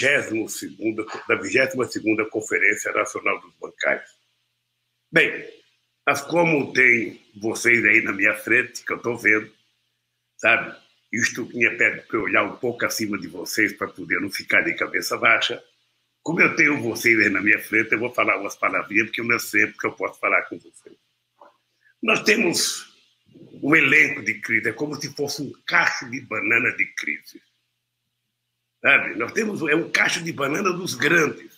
22ª Conferência Nacional dos Bancários. Bem, mas como tem vocês aí na minha frente, que eu estou vendo, sabe, e o Estuquinha pede para eu olhar um pouco acima de vocês para poder não ficar de cabeça baixa, como eu tenho vocês aí na minha frente, eu vou falar umas palavrinhas, porque não é sempre que eu posso falar com vocês. Nós temos um elenco de crise, é como se fosse um cacho de banana de crise. Sabe? Nós temos um cacho de banana dos grandes,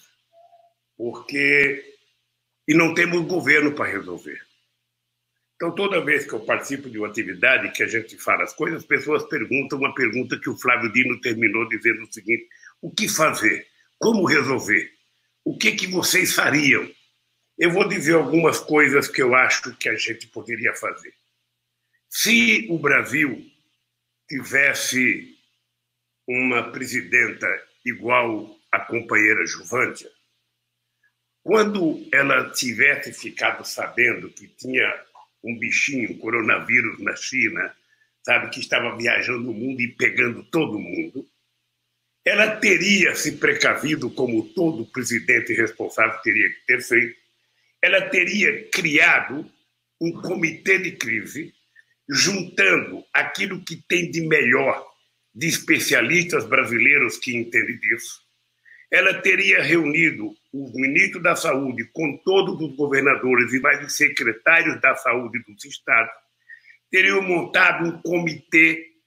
e não temos governo para resolver. Então, toda vez que eu participo de uma atividade que a gente fala as coisas, as pessoas perguntam uma pergunta que o Flávio Dino terminou dizendo o seguinte: o que fazer? Como resolver? O que vocês fariam? Eu vou dizer algumas coisas que eu acho que a gente poderia fazer. Se o Brasil tivesse uma presidenta igual a companheira Giovândia, quando ela tivesse ficado sabendo que tinha um bichinho, um coronavírus na China, sabe, que estava viajando o mundo e pegando todo mundo, ela teria se precavido, como todo presidente responsável teria que ter feito, ela teria criado um comitê de crise, juntando aquilo que tem de melhor de especialistas brasileiros que entendem disso. Ela teria reunido o ministro da Saúde com todos os governadores e mais os secretários da Saúde dos estados, teriam montado um comitê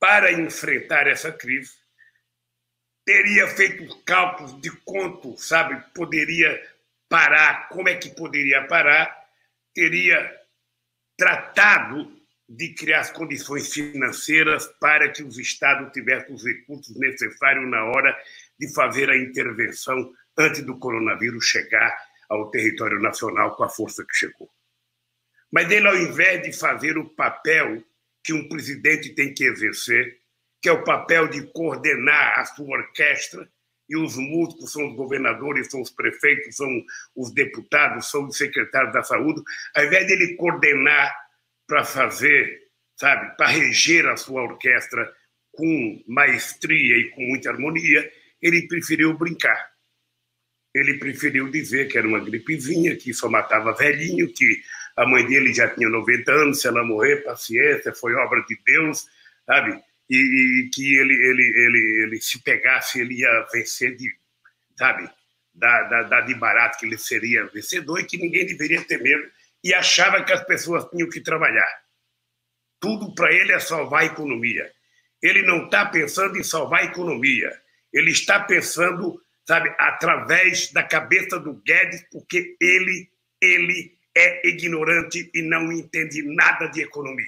para enfrentar essa crise, teria feito cálculos de quanto, sabe, poderia parar, como é que poderia parar, teria tratado de criar as condições financeiras para que os estados tivessem os recursos necessários na hora de fazer a intervenção antes do coronavírus chegar ao território nacional com a força que chegou. Mas ele, ao invés de fazer o papel que um presidente tem que exercer, que é o papel de coordenar a sua orquestra, e os músicos são os governadores, são os prefeitos, são os deputados, são os secretários da saúde, ao invés de ele coordenar para fazer, sabe, para reger a sua orquestra com maestria e com muita harmonia, ele preferiu brincar. Ele preferiu dizer que era uma gripezinha, que só matava velhinho, que a mãe dele já tinha 90 anos, se ela morrer, paciência, foi obra de Deus, sabe? E que ele se pegasse, ele ia vencer de, sabe, de barato, que ele seria vencedor e que ninguém deveria ter medo, e achava que as pessoas tinham que trabalhar. Tudo para ele é salvar a economia. Ele não está pensando em salvar a economia, ele está pensando, sabe, através da cabeça do Guedes, porque ele é ignorante e não entende nada de economia.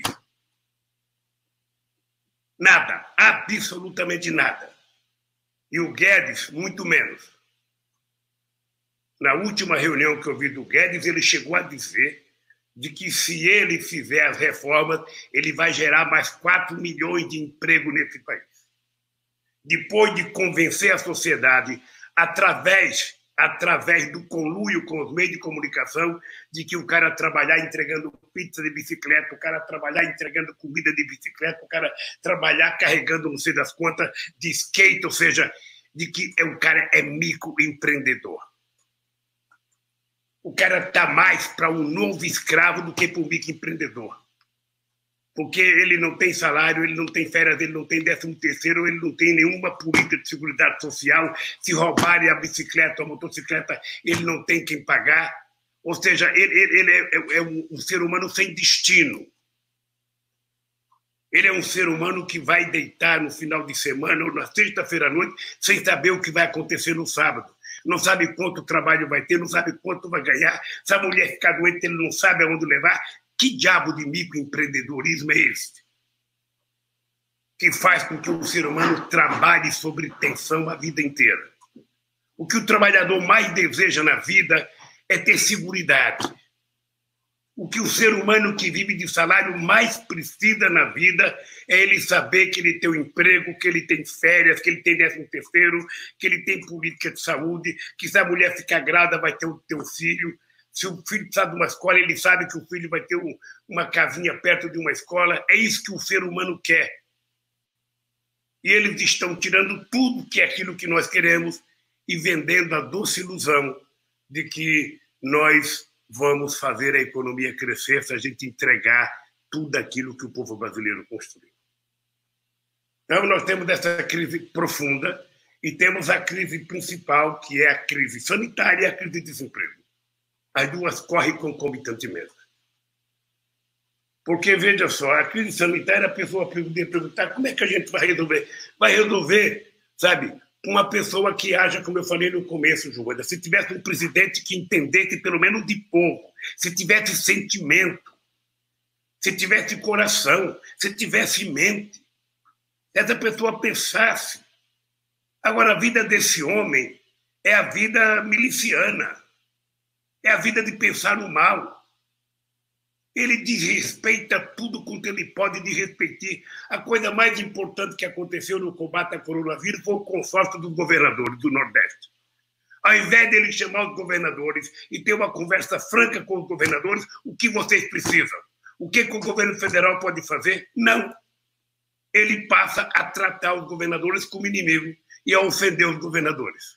Nada, absolutamente nada. E o Guedes, muito menos. Na última reunião que eu vi do Guedes, ele chegou a dizer de que se ele fizer as reformas, ele vai gerar mais 4 milhões de empregos nesse país. Depois de convencer a sociedade, através do conluio com os meios de comunicação, de que o cara trabalhar entregando pizza de bicicleta, o cara trabalhar entregando comida de bicicleta, o cara trabalhar carregando não sei das quantas de skate, ou seja, de que o cara é microempreendedor. O cara está mais para um novo escravo do que para um microempreendedor. Porque ele não tem salário, ele não tem férias, ele não tem 13º, ele não tem nenhuma política de seguridade social. Se roubarem a bicicleta ou a motocicleta, ele não tem quem pagar. Ou seja, ele é um ser humano sem destino. Ele é um ser humano que vai deitar no final de semana ou na sexta-feira à noite sem saber o que vai acontecer no sábado. Não sabe quanto trabalho vai ter, não sabe quanto vai ganhar. Se a mulher ficar doente, ele não sabe aonde levar. Que diabo de microempreendedorismo é esse? Que faz com que o ser humano trabalhe sobre tensão a vida inteira. O que o trabalhador mais deseja na vida é ter seguridade. O que o ser humano que vive de salário mais precisa na vida é ele saber que ele tem um emprego, que ele tem férias, que ele tem 13º, que ele tem política de saúde, que se a mulher ficar grávida vai ter um filho. Se o filho precisa de uma escola, ele sabe que o filho vai ter uma casinha perto de uma escola. É isso que o ser humano quer. E eles estão tirando tudo que é aquilo que nós queremos e vendendo a doce ilusão de que nós vamos fazer a economia crescer se a gente entregar tudo aquilo que o povo brasileiro construiu. Então, nós temos essa crise profunda e temos a crise principal, que é a crise sanitária e a crise de desemprego. As duas correm concomitantemente. Porque, veja só, a crise sanitária, a pessoa poderia perguntar como é que a gente vai resolver? Vai resolver, sabe, uma pessoa que haja, como eu falei no começo, Joana, se tivesse um presidente que entendesse pelo menos de pouco, se tivesse sentimento, se tivesse coração, se tivesse mente, essa pessoa pensasse. Agora, a vida desse homem é a vida miliciana, é a vida de pensar no mal. Ele desrespeita tudo quanto ele pode desrespeitar. A coisa mais importante que aconteceu no combate ao coronavírus foi o consórcio dos governadores do Nordeste. Ao invés dele chamar os governadores e ter uma conversa franca com os governadores, o que vocês precisam? O que o governo federal pode fazer? Não. Ele passa a tratar os governadores como inimigo e a ofender os governadores.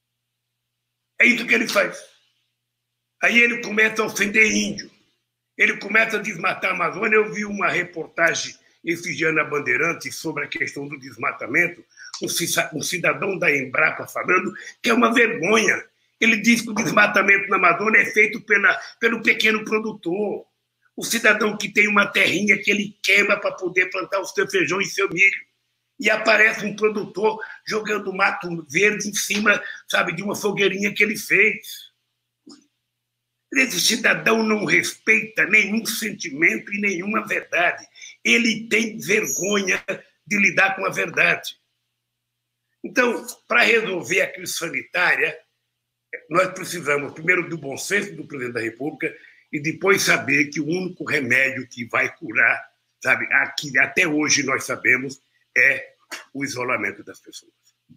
É isso que ele faz. Aí ele começa a ofender índio. Ele começa a desmatar a Amazônia. Eu vi uma reportagem esse dia na Bandeirantes sobre a questão do desmatamento, um cidadão da Embrapa falando que é uma vergonha. Ele diz que o desmatamento na Amazônia é feito pelo pequeno produtor. O cidadão que tem uma terrinha que ele queima para poder plantar o seu feijão e seu milho. E aparece um produtor jogando mato verde em cima, sabe, de uma fogueirinha que ele fez. Esse cidadão não respeita nenhum sentimento e nenhuma verdade. Ele tem vergonha de lidar com a verdade. Então, para resolver a crise sanitária, nós precisamos, primeiro, do bom senso do presidente da República e depois saber que o único remédio que vai curar, sabe, aqui, até hoje nós sabemos, é o isolamento das pessoas.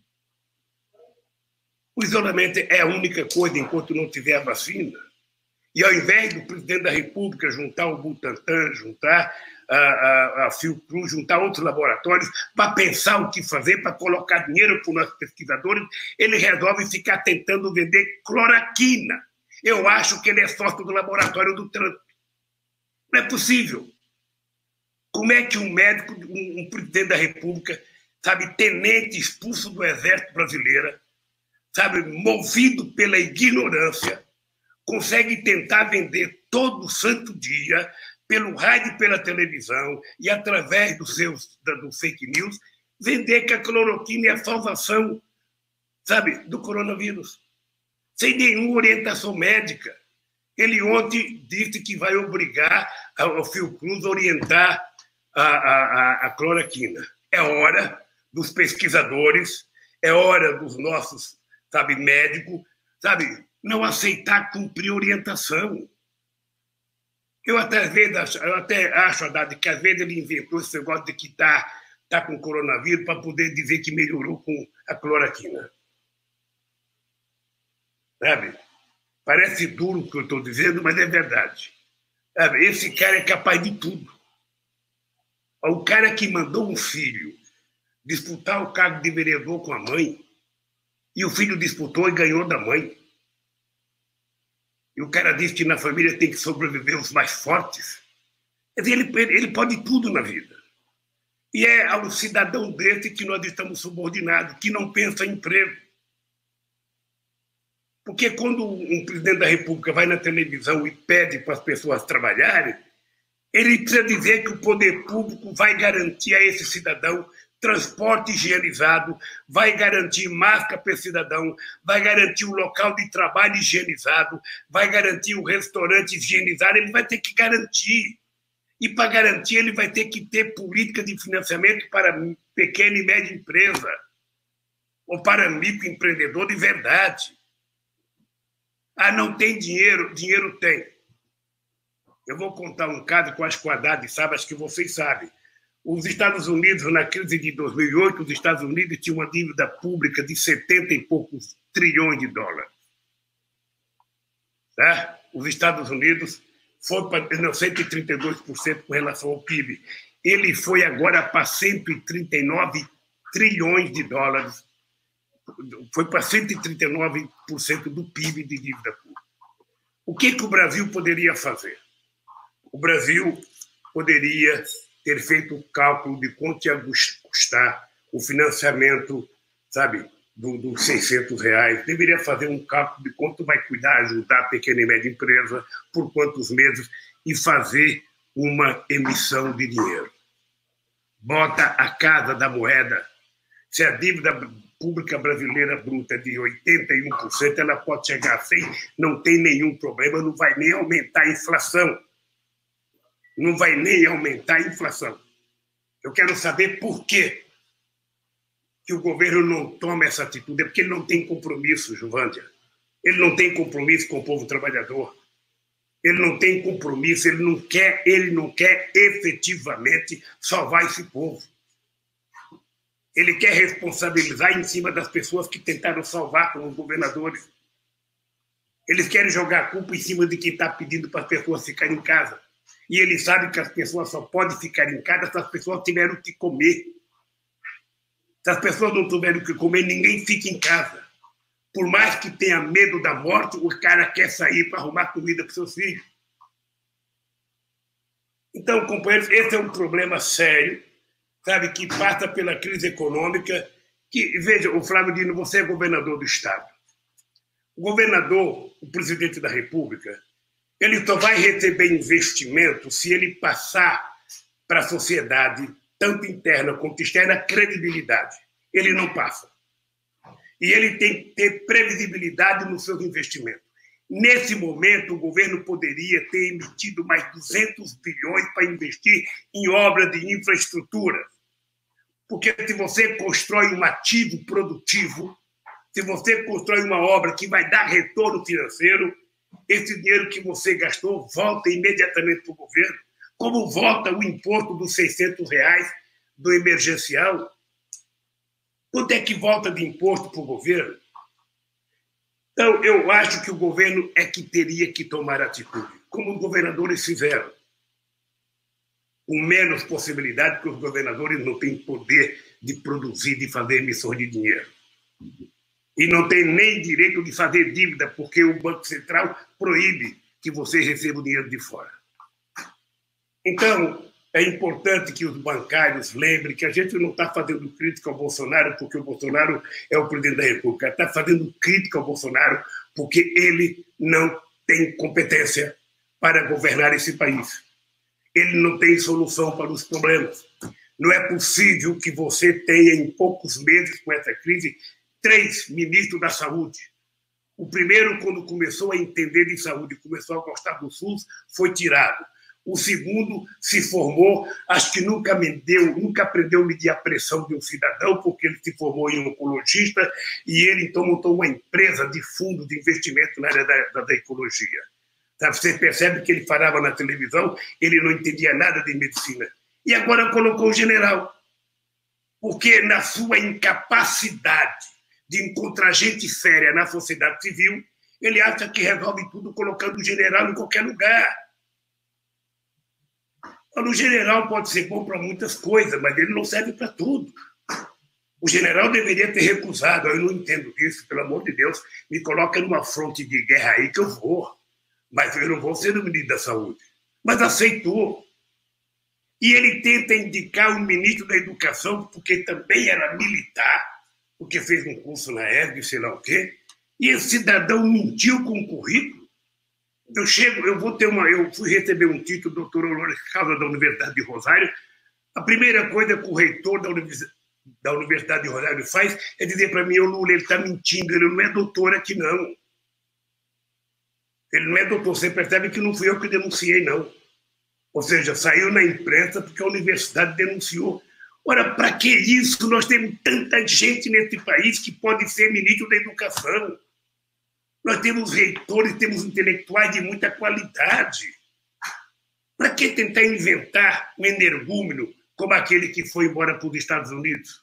O isolamento é a única coisa enquanto não tiver a vacina. E ao invés do presidente da República juntar o Butantan, juntar a Fiocruz, juntar outros laboratórios para pensar o que fazer, para colocar dinheiro para os nossos pesquisadores, ele resolve ficar tentando vender cloroquina. Eu acho que ele é sócio do laboratório do Trump. Não é possível. Como é que um médico, um presidente da República, sabe, tenente expulso do Exército Brasileiro, sabe, movido pela ignorância, consegue tentar vender todo santo dia, pelo rádio e pela televisão, e através dos fake news, vender que a cloroquina é a salvação, sabe, do coronavírus, sem nenhuma orientação médica. Ele ontem disse que vai obrigar o Fiocruz a orientar a cloroquina. É hora dos pesquisadores, é hora dos nossos, sabe, médicos, sabe, não aceitar cumprir orientação. Eu até acho, Haddad, que às vezes ele inventou esse negócio de que tá com coronavírus para poder dizer que melhorou com a cloroquina. Sabe? Parece duro o que eu estou dizendo, mas é verdade. Sabe? Esse cara é capaz de tudo. O cara que mandou um filho disputar o cargo de vereador com a mãe, e o filho disputou e ganhou da mãe. E o cara diz que na família tem que sobreviver os mais fortes. Ele pode tudo na vida. E é ao cidadão desse que nós estamos subordinados, que não pensa em emprego. Porque quando um presidente da República vai na televisão e pede para as pessoas trabalharem, ele precisa dizer que o poder público vai garantir a esse cidadão transporte higienizado, vai garantir máscara para esse cidadão, vai garantir o local de trabalho higienizado, vai garantir o restaurante higienizado, ele vai ter que garantir. E para garantir, ele vai ter que ter política de financiamento para pequena e média empresa, ou para microempreendedor de verdade. Ah, não tem dinheiro? Dinheiro tem. Eu vou contar um caso que eu acho que o Haddad sabe, acho que vocês sabem. Os Estados Unidos, na crise de 2008, os Estados Unidos tinham uma dívida pública de 70 e poucos trilhões de dólares. Tá? Os Estados Unidos foi para 132% com relação ao PIB. Ele foi agora para 139 trilhões de dólares. Foi para 139% do PIB de dívida pública. O que o Brasil poderia fazer? O Brasil poderia ter feito o cálculo de quanto ia custar o financiamento, sabe, dos R$600. Deveria fazer um cálculo de quanto vai cuidar, ajudar a pequena e média empresa, por quantos meses, e fazer uma emissão de dinheiro. Bota a casa da moeda. Se a dívida pública brasileira bruta é de 81%, ela pode chegar a 100%, não tem nenhum problema, não vai nem aumentar a inflação. Não vai nem aumentar a inflação. Eu quero saber por quê que o governo não toma essa atitude. É porque ele não tem compromisso, Juvândia. Ele não tem compromisso com o povo trabalhador. Ele não tem compromisso, ele não quer efetivamente salvar esse povo. Ele quer responsabilizar em cima das pessoas que tentaram salvar, como os governadores. Eles querem jogar a culpa em cima de quem está pedindo para as pessoas ficarem em casa. E ele sabe que as pessoas só podem ficar em casa se as pessoas tiveram o que comer. Se as pessoas não tiverem o que comer, ninguém fica em casa. Por mais que tenha medo da morte, o cara quer sair para arrumar comida para os seus filhos. Então, companheiros, esse é um problema sério, sabe, que passa pela crise econômica. Que, veja, o Flávio Dino, você é governador do Estado. O governador, o presidente da República, Ele só vai receber investimento se ele passar para a sociedade, tanto interna quanto externa, credibilidade. Ele não passa. E ele tem que ter previsibilidade nos seus investimentos. Nesse momento, o governo poderia ter emitido mais 200 bilhões para investir em obras de infraestrutura. Porque se você constrói um ativo produtivo, se você constrói uma obra que vai dar retorno financeiro, esse dinheiro que você gastou volta imediatamente para o governo, como volta o imposto dos R$600 do emergencial. Quanto é que volta de imposto para o governo? Então, eu acho que o governo é que teria que tomar atitude, como os governadores fizeram. Com menos possibilidade, porque os governadores não têm poder de produzir, de fazer emissões de dinheiro. E não tem nem direito de fazer dívida, porque o Banco Central proíbe que você receba o dinheiro de fora. Então, é importante que os bancários lembrem que a gente não está fazendo crítica ao Bolsonaro porque o Bolsonaro é o presidente da República. Está fazendo crítica ao Bolsonaro porque ele não tem competência para governar esse país. Ele não tem solução para os problemas. Não é possível que você tenha, em poucos meses com essa crise, 3 ministros da saúde. O primeiro, quando começou a entender de saúde, começou a gostar do SUS, foi tirado. O segundo se formou, acho que nunca aprendeu a medir a pressão de um cidadão, porque ele se formou em oncologista e ele, então, montou uma empresa de fundo de investimento na área da ecologia. Você percebe que ele falava na televisão, ele não entendia nada de medicina. E agora colocou o general, porque na sua incapacidade de encontrar gente séria na sociedade civil, ele acha que resolve tudo colocando o general em qualquer lugar. O general pode ser bom para muitas coisas, mas ele não serve para tudo. O general deveria ter recusado. Eu não entendo isso, pelo amor de Deus. Me coloca numa fronte de guerra aí que eu vou. Mas eu não vou ser o ministro da Saúde. Mas aceitou. E ele tenta indicar o ministro da Educação, porque também era militar, porque fez um curso na ESG, sei lá o quê. E esse cidadão mentiu com o currículo. Eu fui receber um título, doutor honoris causa da Universidade de Rosário. A primeira coisa que o reitor da Universidade de Rosário faz é dizer para mim: o Lula, ele está mentindo, ele não é doutor aqui, não. Ele não é doutor, você percebe que não fui eu que denunciei, não. Ou seja, saiu na imprensa porque a universidade denunciou. Ora, para que isso? Nós temos tanta gente nesse país que pode ser ministro da Educação. Nós temos reitores, temos intelectuais de muita qualidade. Para que tentar inventar um energúmeno como aquele que foi embora para os Estados Unidos?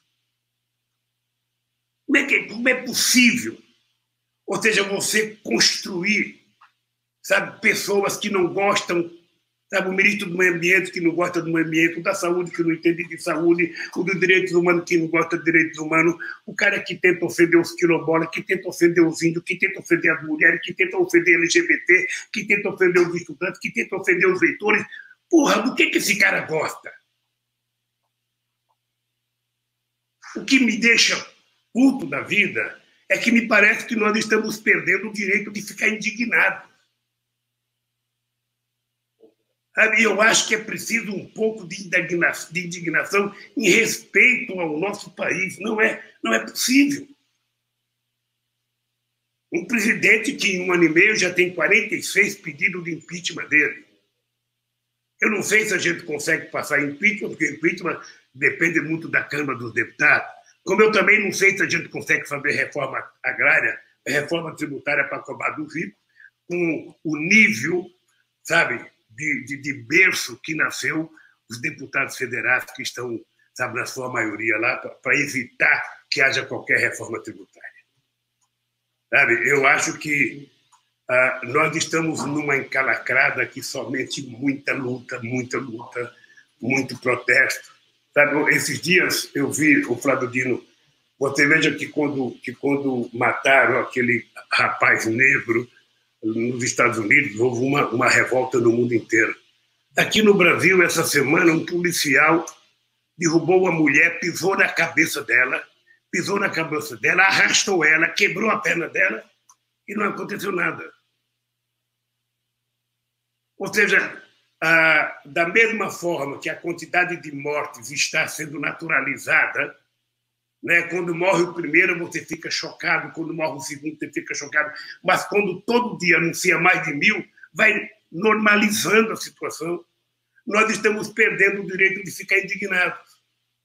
Como é possível? Ou seja, você construir, sabe, pessoas que não gostam, sabe, o ministro do meio ambiente que não gosta do meio ambiente, o da saúde que não entende de saúde, o dos direitos humanos que não gosta de direitos humanos, o cara que tenta ofender os quilombolas, que tenta ofender os índios, que tenta ofender as mulheres, que tenta ofender LGBT, que tenta ofender os estudantes, que tenta ofender os leitores. Porra, do que esse cara gosta? O que me deixa puto da vida é que me parece que nós estamos perdendo o direito de ficar indignado. Eu acho que é preciso um pouco de indignação em respeito ao nosso país. Não é possível. Um presidente que em 1 ano e meio já tem 46 pedidos de impeachment dele. Eu não sei se a gente consegue passar impeachment, porque impeachment depende muito da Câmara dos Deputados. Como eu também não sei se a gente consegue fazer reforma agrária, reforma tributária para cobrar do rico, com o nível, sabe, de berço que nasceu os deputados federais que estão, sabe, na sua maioria lá, para evitar que haja qualquer reforma tributária. Sabe, eu acho que nós estamos numa encalacrada que somente muita luta, muito protesto. Sabe, esses dias eu vi o Flávio Dino. Você veja que quando mataram aquele rapaz negro nos Estados Unidos, houve uma revolta no mundo inteiro. Aqui no Brasil, essa semana, um policial derrubou uma mulher, pisou na cabeça dela, arrastou ela, quebrou a perna dela e não aconteceu nada. Ou seja, da mesma forma que a quantidade de mortes está sendo naturalizada, né? Quando morre o primeiro, você fica chocado, quando morre o segundo, você fica chocado, mas quando todo dia anuncia mais de 1000, vai normalizando a situação. Nós estamos perdendo o direito de ficar indignados.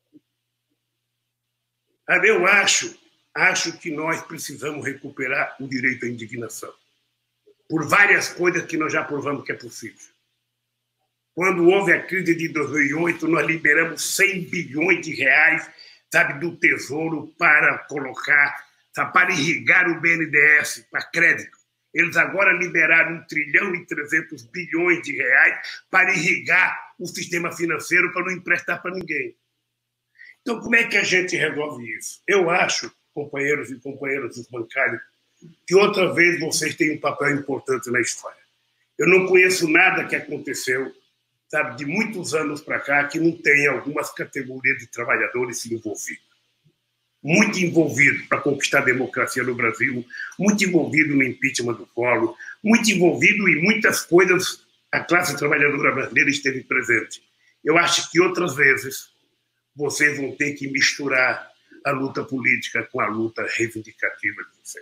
Eu acho que nós precisamos recuperar o direito à indignação, por várias coisas que nós já provamos que é possível. Quando houve a crise de 2008, nós liberamos 100 bilhões de reais, sabe, do Tesouro para colocar, sabe, para irrigar o BNDES, para crédito. Eles agora liberaram 1,3 trilhão de reais para irrigar o sistema financeiro, para não emprestar para ninguém. Então, como é que a gente resolve isso? Eu acho, companheiros e companheiras dos bancários, que outra vez vocês têm um papel importante na história. Eu não conheço nada que aconteceu, sabe, de muitos anos para cá, que não tenha algumas categorias de trabalhadores se envolvidos. Muito envolvido para conquistar a democracia no Brasil, muito envolvido no impeachment do Collor, muito envolvido em muitas coisas a classe trabalhadora brasileira esteve presente. Eu acho que outras vezes vocês vão ter que misturar a luta política com a luta reivindicativa de vocês.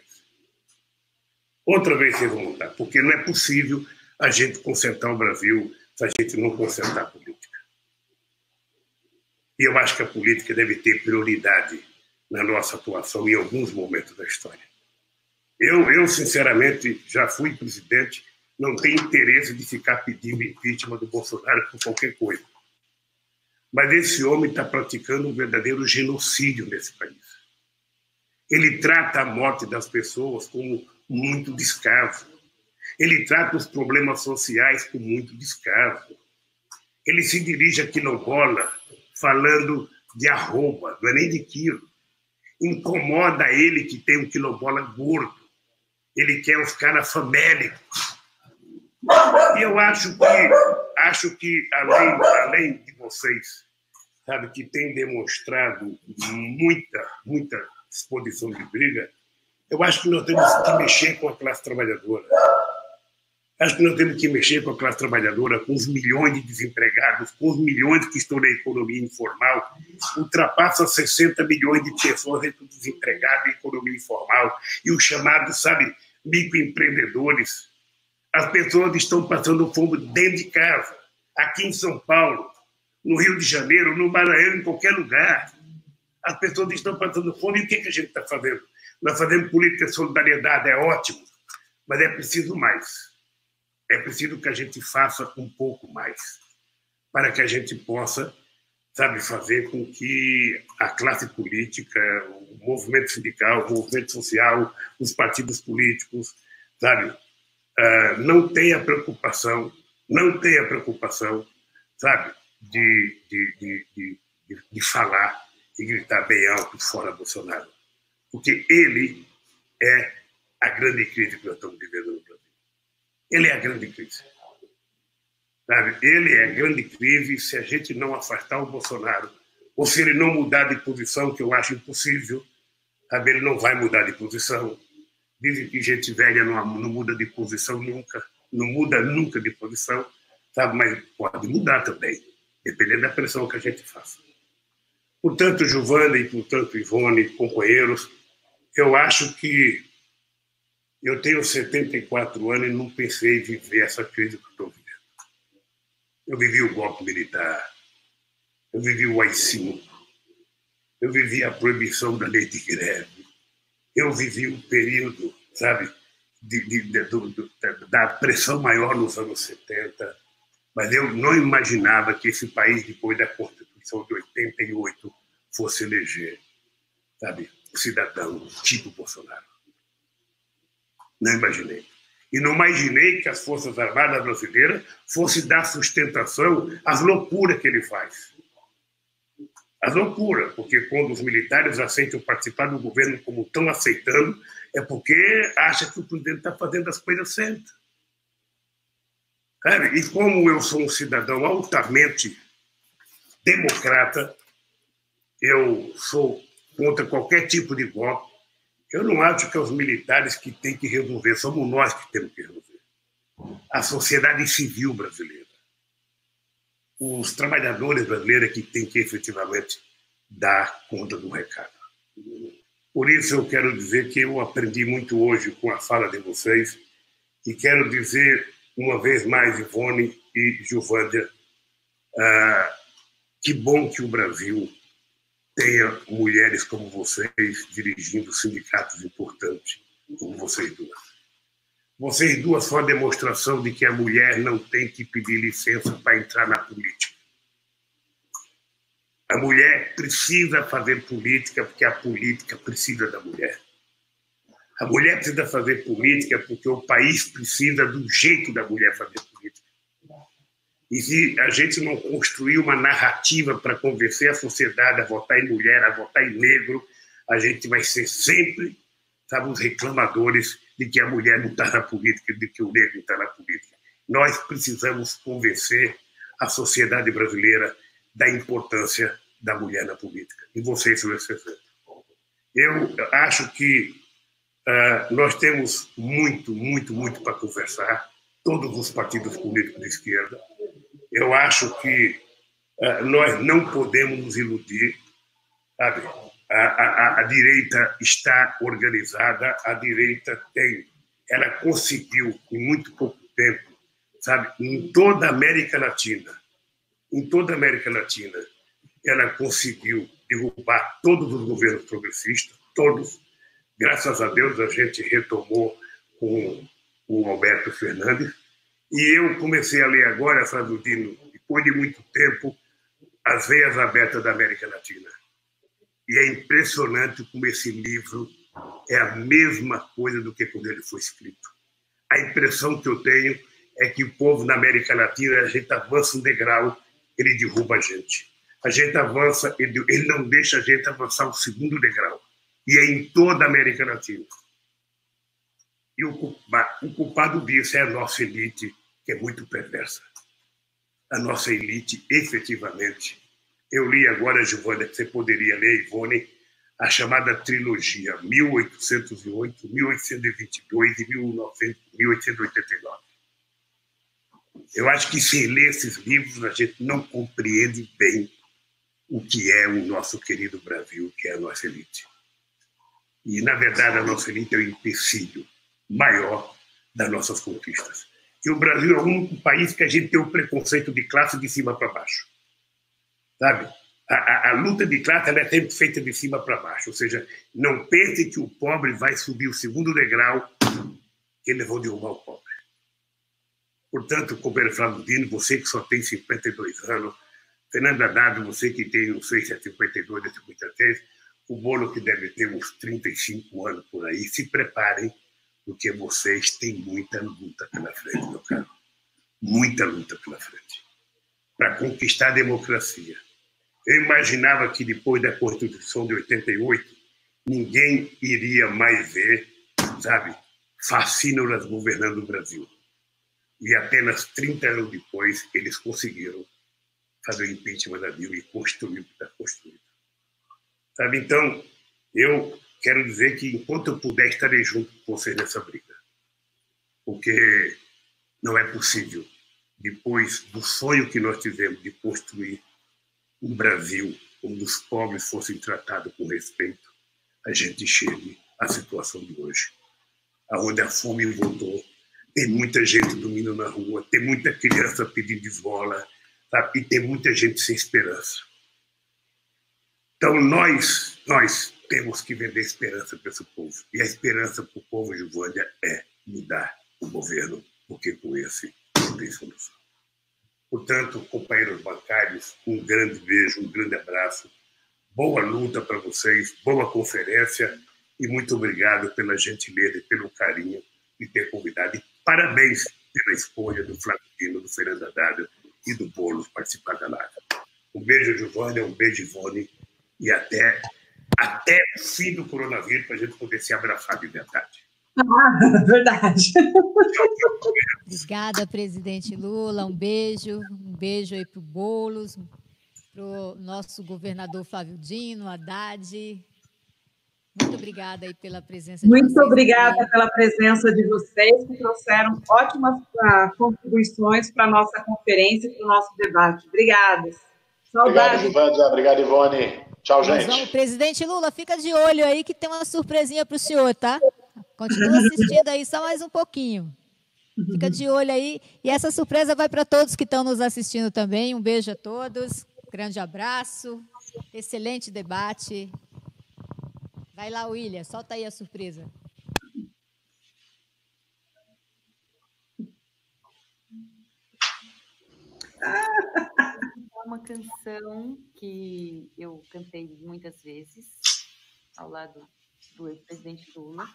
Outra vez vocês vão lutar, porque não é possível a gente consertar o Brasil se a gente não consertar a política. E eu acho que a política deve ter prioridade na nossa atuação em alguns momentos da história. Eu sinceramente, já fui presidente, não tenho interesse de ficar pedindo impeachment do Bolsonaro por qualquer coisa. Mas esse homem está praticando um verdadeiro genocídio nesse país. Ele trata a morte das pessoas com muito descaso. Ele trata os problemas sociais com muito descaso. Ele se dirige a quilombola falando de arroba, não é nem de quilo. Incomoda ele que tem um quilombola gordo. Ele quer os caras famélicos. E eu acho que além de vocês, sabe, que tem demonstrado muita disposição de briga, eu acho que nós temos que mexer com a classe trabalhadora. Acho que nós temos que mexer com a classe trabalhadora, com os milhões de desempregados, com os milhões que estão na economia informal. Ultrapassa 60 milhões de pessoas entre desempregados e economia informal. E os chamados, sabe, microempreendedores. As pessoas estão passando fome dentro de casa, aqui em São Paulo, no Rio de Janeiro, no Maranhão, em qualquer lugar. As pessoas estão passando fome. E o que a gente está fazendo? Nós fazemos política de solidariedade, é ótimo, mas é preciso mais. É preciso que a gente faça um pouco mais para que a gente possa, sabe, fazer com que a classe política, o movimento sindical, o movimento social, os partidos políticos, sabe, não tenha preocupação, sabe, de falar e gritar bem alto fora Bolsonaro. Porque ele é a grande crise que nós estamos vivendo no Brasil. Ele é a grande crise. Sabe? Ele é a grande crise se a gente não afastar o Bolsonaro, ou se ele não mudar de posição, que eu acho impossível, sabe? Ele não vai mudar de posição. Dizem que gente velha não muda de posição nunca, não muda nunca de posição, sabe? Mas pode mudar também, dependendo da pressão que a gente faça. Portanto, Giovana e, portanto, Ivone, companheiros, eu acho que eu tenho 74 anos e não pensei em viver essa crise que eu estou vivendo. Eu vivi o golpe militar, eu vivi o AI-5, eu vivi a proibição da lei de greve, eu vivi o período, sabe, da pressão maior nos anos 70, mas eu não imaginava que esse país, depois da Constituição de 88, fosse eleger, sabe, um cidadão tipo Bolsonaro. Não imaginei. E não imaginei que as Forças Armadas brasileiras fossem dar sustentação às loucuras que ele faz. As loucuras, porque quando os militares aceitam participar do governo como estão aceitando, é porque acha que o presidente está fazendo as coisas certas. Sabe? E como eu sou um cidadão altamente democrata, eu sou contra qualquer tipo de golpe. Eu não acho que é os militares que têm que resolver, somos nós que temos que resolver. a sociedade civil brasileira, os trabalhadores brasileiros que têm que efetivamente dar conta do recado. Por isso eu quero dizer que eu aprendi muito hoje com a fala de vocês e quero dizer uma vez mais, Ivone e Juvândia, que bom que o Brasil tenha mulheres como vocês dirigindo sindicatos importantes, como vocês duas. Vocês duas são a demonstração de que a mulher não tem que pedir licença para entrar na política. A mulher precisa fazer política porque a política precisa da mulher. A mulher precisa fazer política porque o país precisa do jeito da mulher fazer política. E se a gente não construir uma narrativa para convencer a sociedade a votar em mulher, a votar em negro, a gente vai ser sempre, sabe, os reclamadores de que a mulher não está na política, de que o negro não está na política. Nós precisamos convencer a sociedade brasileira da importância da mulher na política. E vocês são esse exemplo. Eu acho que nós temos muito para conversar, todos os partidos políticos de esquerda. Eu acho que nós não podemos nos iludir, sabe? A direita está organizada, a direita ela conseguiu, em muito pouco tempo, sabe, em toda a América Latina, ela conseguiu derrubar todos os governos progressistas, todos. Graças a Deus a gente retomou com o Alberto Fernandes. E eu comecei a ler agora, Flávio Dino, depois de muito tempo, As Veias Abertas da América Latina. E é impressionante como esse livro é a mesma coisa do que quando ele foi escrito. A impressão que eu tenho é que o povo na América Latina, a gente avança um degrau, ele derruba a gente. A gente avança, ele não deixa a gente avançar o segundo degrau. E é em toda a América Latina. E o culpado disso é a nossa elite, que é muito perversa. A nossa elite, efetivamente. Eu li agora, Giovana, que você poderia ler, Ivone, a chamada trilogia 1808, 1822 e 1889. Eu acho que sem ler esses livros a gente não compreende bem o que é o nosso querido Brasil, que é a nossa elite. E, na verdade, a nossa elite é o empecilho maior das nossas conquistas. E o Brasil é o único país que a gente tem o preconceito de classe de cima para baixo. Sabe? A luta de classe ela é sempre feita de cima para baixo. Ou seja, não pense que o pobre vai subir o segundo degrau, que eles vão derrubar o pobre. Portanto, companheiro Flávio Dino, você que só tem 52 anos, Fernando Haddad, você que tem, não sei se é 52 ou 53, o Bolo que deve ter uns 35 anos por aí, se preparem, porque vocês têm muita luta pela frente, meu caro. Muita luta pela frente. Para conquistar a democracia. Eu imaginava que depois da Constituição de 88, ninguém iria mais ver, sabe, fascínoras governando o Brasil. E apenas 30 anos depois, eles conseguiram fazer o impeachment da Dilma e construir o que está construído. Sabe, então, eu quero dizer que enquanto eu puder, estarei junto com vocês nessa briga. Porque não é possível, depois do sonho que nós tivemos de construir um Brasil onde os pobres fossem tratados com respeito, a gente chegue à situação de hoje, onde a fome voltou, tem muita gente dormindo na rua, tem muita criança pedindo esmola, sabe? E tem muita gente sem esperança. Então, nós temos que vender esperança para esse povo. E a esperança para o povo, Giovânia, é mudar o governo, porque com esse não tem solução. Portanto, companheiros bancários, um grande beijo, um grande abraço. Boa luta para vocês, boa conferência e muito obrigado pela gentileza e pelo carinho de ter convidado. E parabéns pela escolha do Flávio Dino, do Fernando Haddad e do Boulos participar da live. Um beijo, Giovânia, um beijo, Ivone, e até o fim do coronavírus para a gente poder se abraçar de verdade. Verdade. Obrigada, presidente Lula. Um beijo aí para o Boulos, para o nosso governador Flávio Dino, Haddad. Muito obrigada aí pela presença de Muito vocês obrigada aqui. pela presença de vocês, que trouxeram ótimas contribuições para a nossa conferência, para o nosso debate. Obrigada. Obrigado, Saudade. Gilvândia. Obrigado, Ivone. Tchau, Nós vamos, gente. presidente Lula, fica de olho aí que tem uma surpresinha para o senhor, tá? Continua assistindo aí só mais um pouquinho. Fica de olho aí. E essa surpresa vai para todos que estão nos assistindo também. Um beijo a todos. Grande abraço. Excelente debate. Vai lá, William. Solta aí a surpresa. Uma canção que eu cantei muitas vezes ao lado do ex-presidente Lula.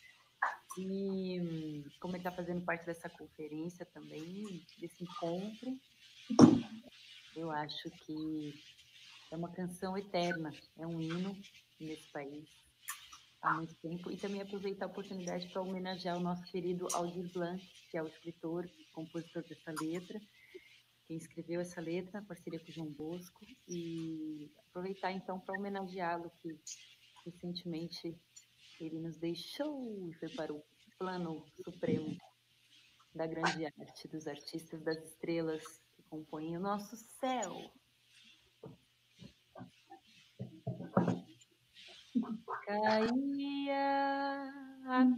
E como ele está fazendo parte dessa conferência também, desse encontro, eu acho que é uma canção eterna, é um hino nesse país há muito tempo. E também aproveitar a oportunidade para homenagear o nosso querido Aldir Blanc, que é o escritor, compositor dessa letra, quem escreveu essa letra, parceria com o João Bosco, e aproveitar então para homenageá-lo, que recentemente ele nos deixou e foi para o plano supremo da grande arte, dos artistas, das estrelas que compõem o nosso céu. Caía a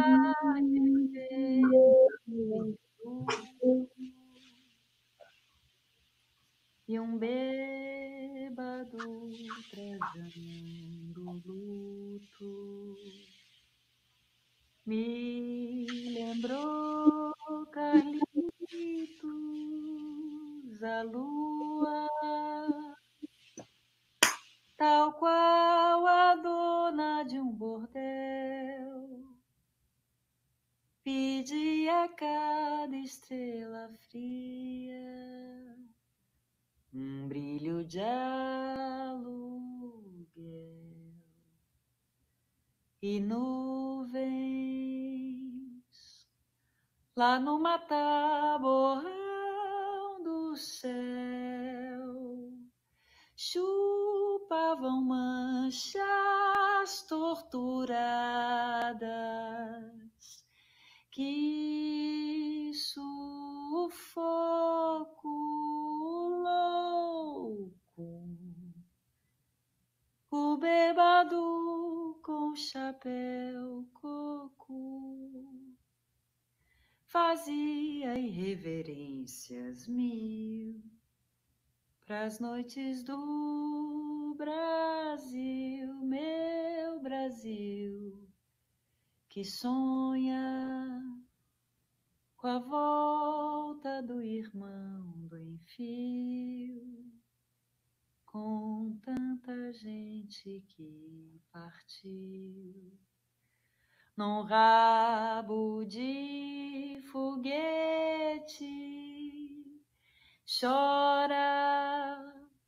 tarde e um bêbado trazendo luto me lembrou Carlitos, a lua, tal qual a dona de um bordel, pedia a cada estrela fria um brilho de aluguel e nuvens lá no mataborrão do céu chupavam manchas torturadas. Que sufoco louco, o bêbado com chapéu coco fazia irreverências mil pras noites do Brasil, meu Brasil, que sonha com a volta do irmão do enfio, com tanta gente que partiu num rabo de foguete, chora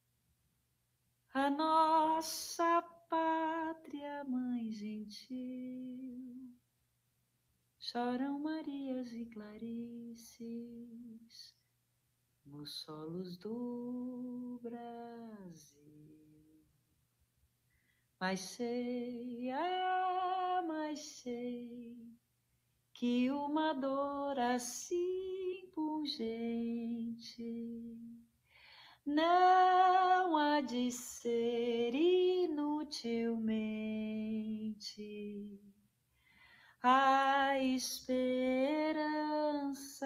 a nossa pátria, mãe gentil. Choram Marias e Clarices nos solos do Brasil. Mas sei, mas sei que uma dor assim pungente não há de ser inutilmente a esperança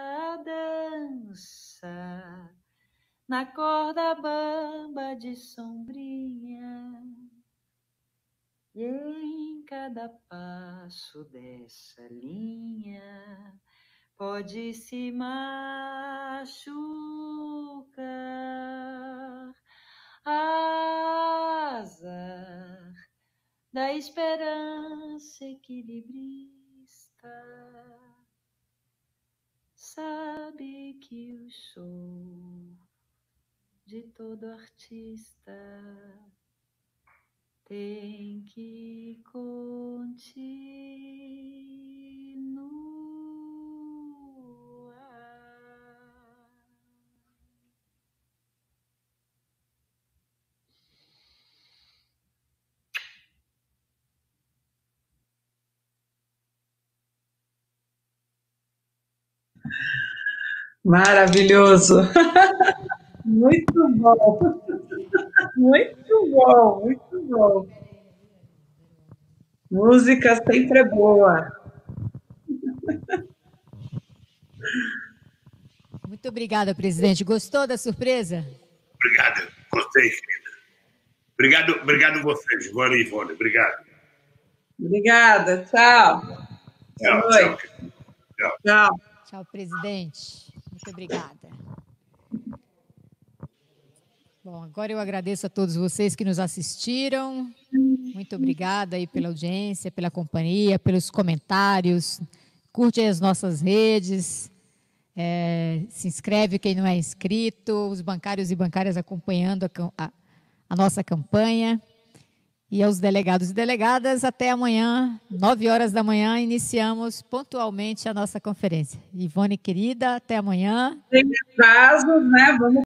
dança na corda bamba de sombrinha, e em cada passo dessa linha pode se machucar. Azar da esperança equilibrista, sabe que o show de todo artista tem que continuar. Maravilhoso. Muito bom. Muito bom, muito bom. Música sempre é boa. Muito obrigada, presidente. Gostou da surpresa? Obrigado, gostei, querida. Obrigado vocês, Giovana e Ivone. Obrigado. Obrigada, tchau. Tchau, Boa noite. tchau. Tchau. Tchau, presidente. Muito obrigada. Bom, agora eu agradeço a todos vocês que nos assistiram. Muito obrigada aí pela audiência, pela companhia, pelos comentários. Curte aí as nossas redes. Se inscreve quem não é inscrito. Os bancários e bancárias acompanhando a nossa campanha. E aos delegados e delegadas, até amanhã, 9 horas da manhã, iniciamos pontualmente a nossa conferência. Ivone, querida, até amanhã. Tem atrasos, né? Vamos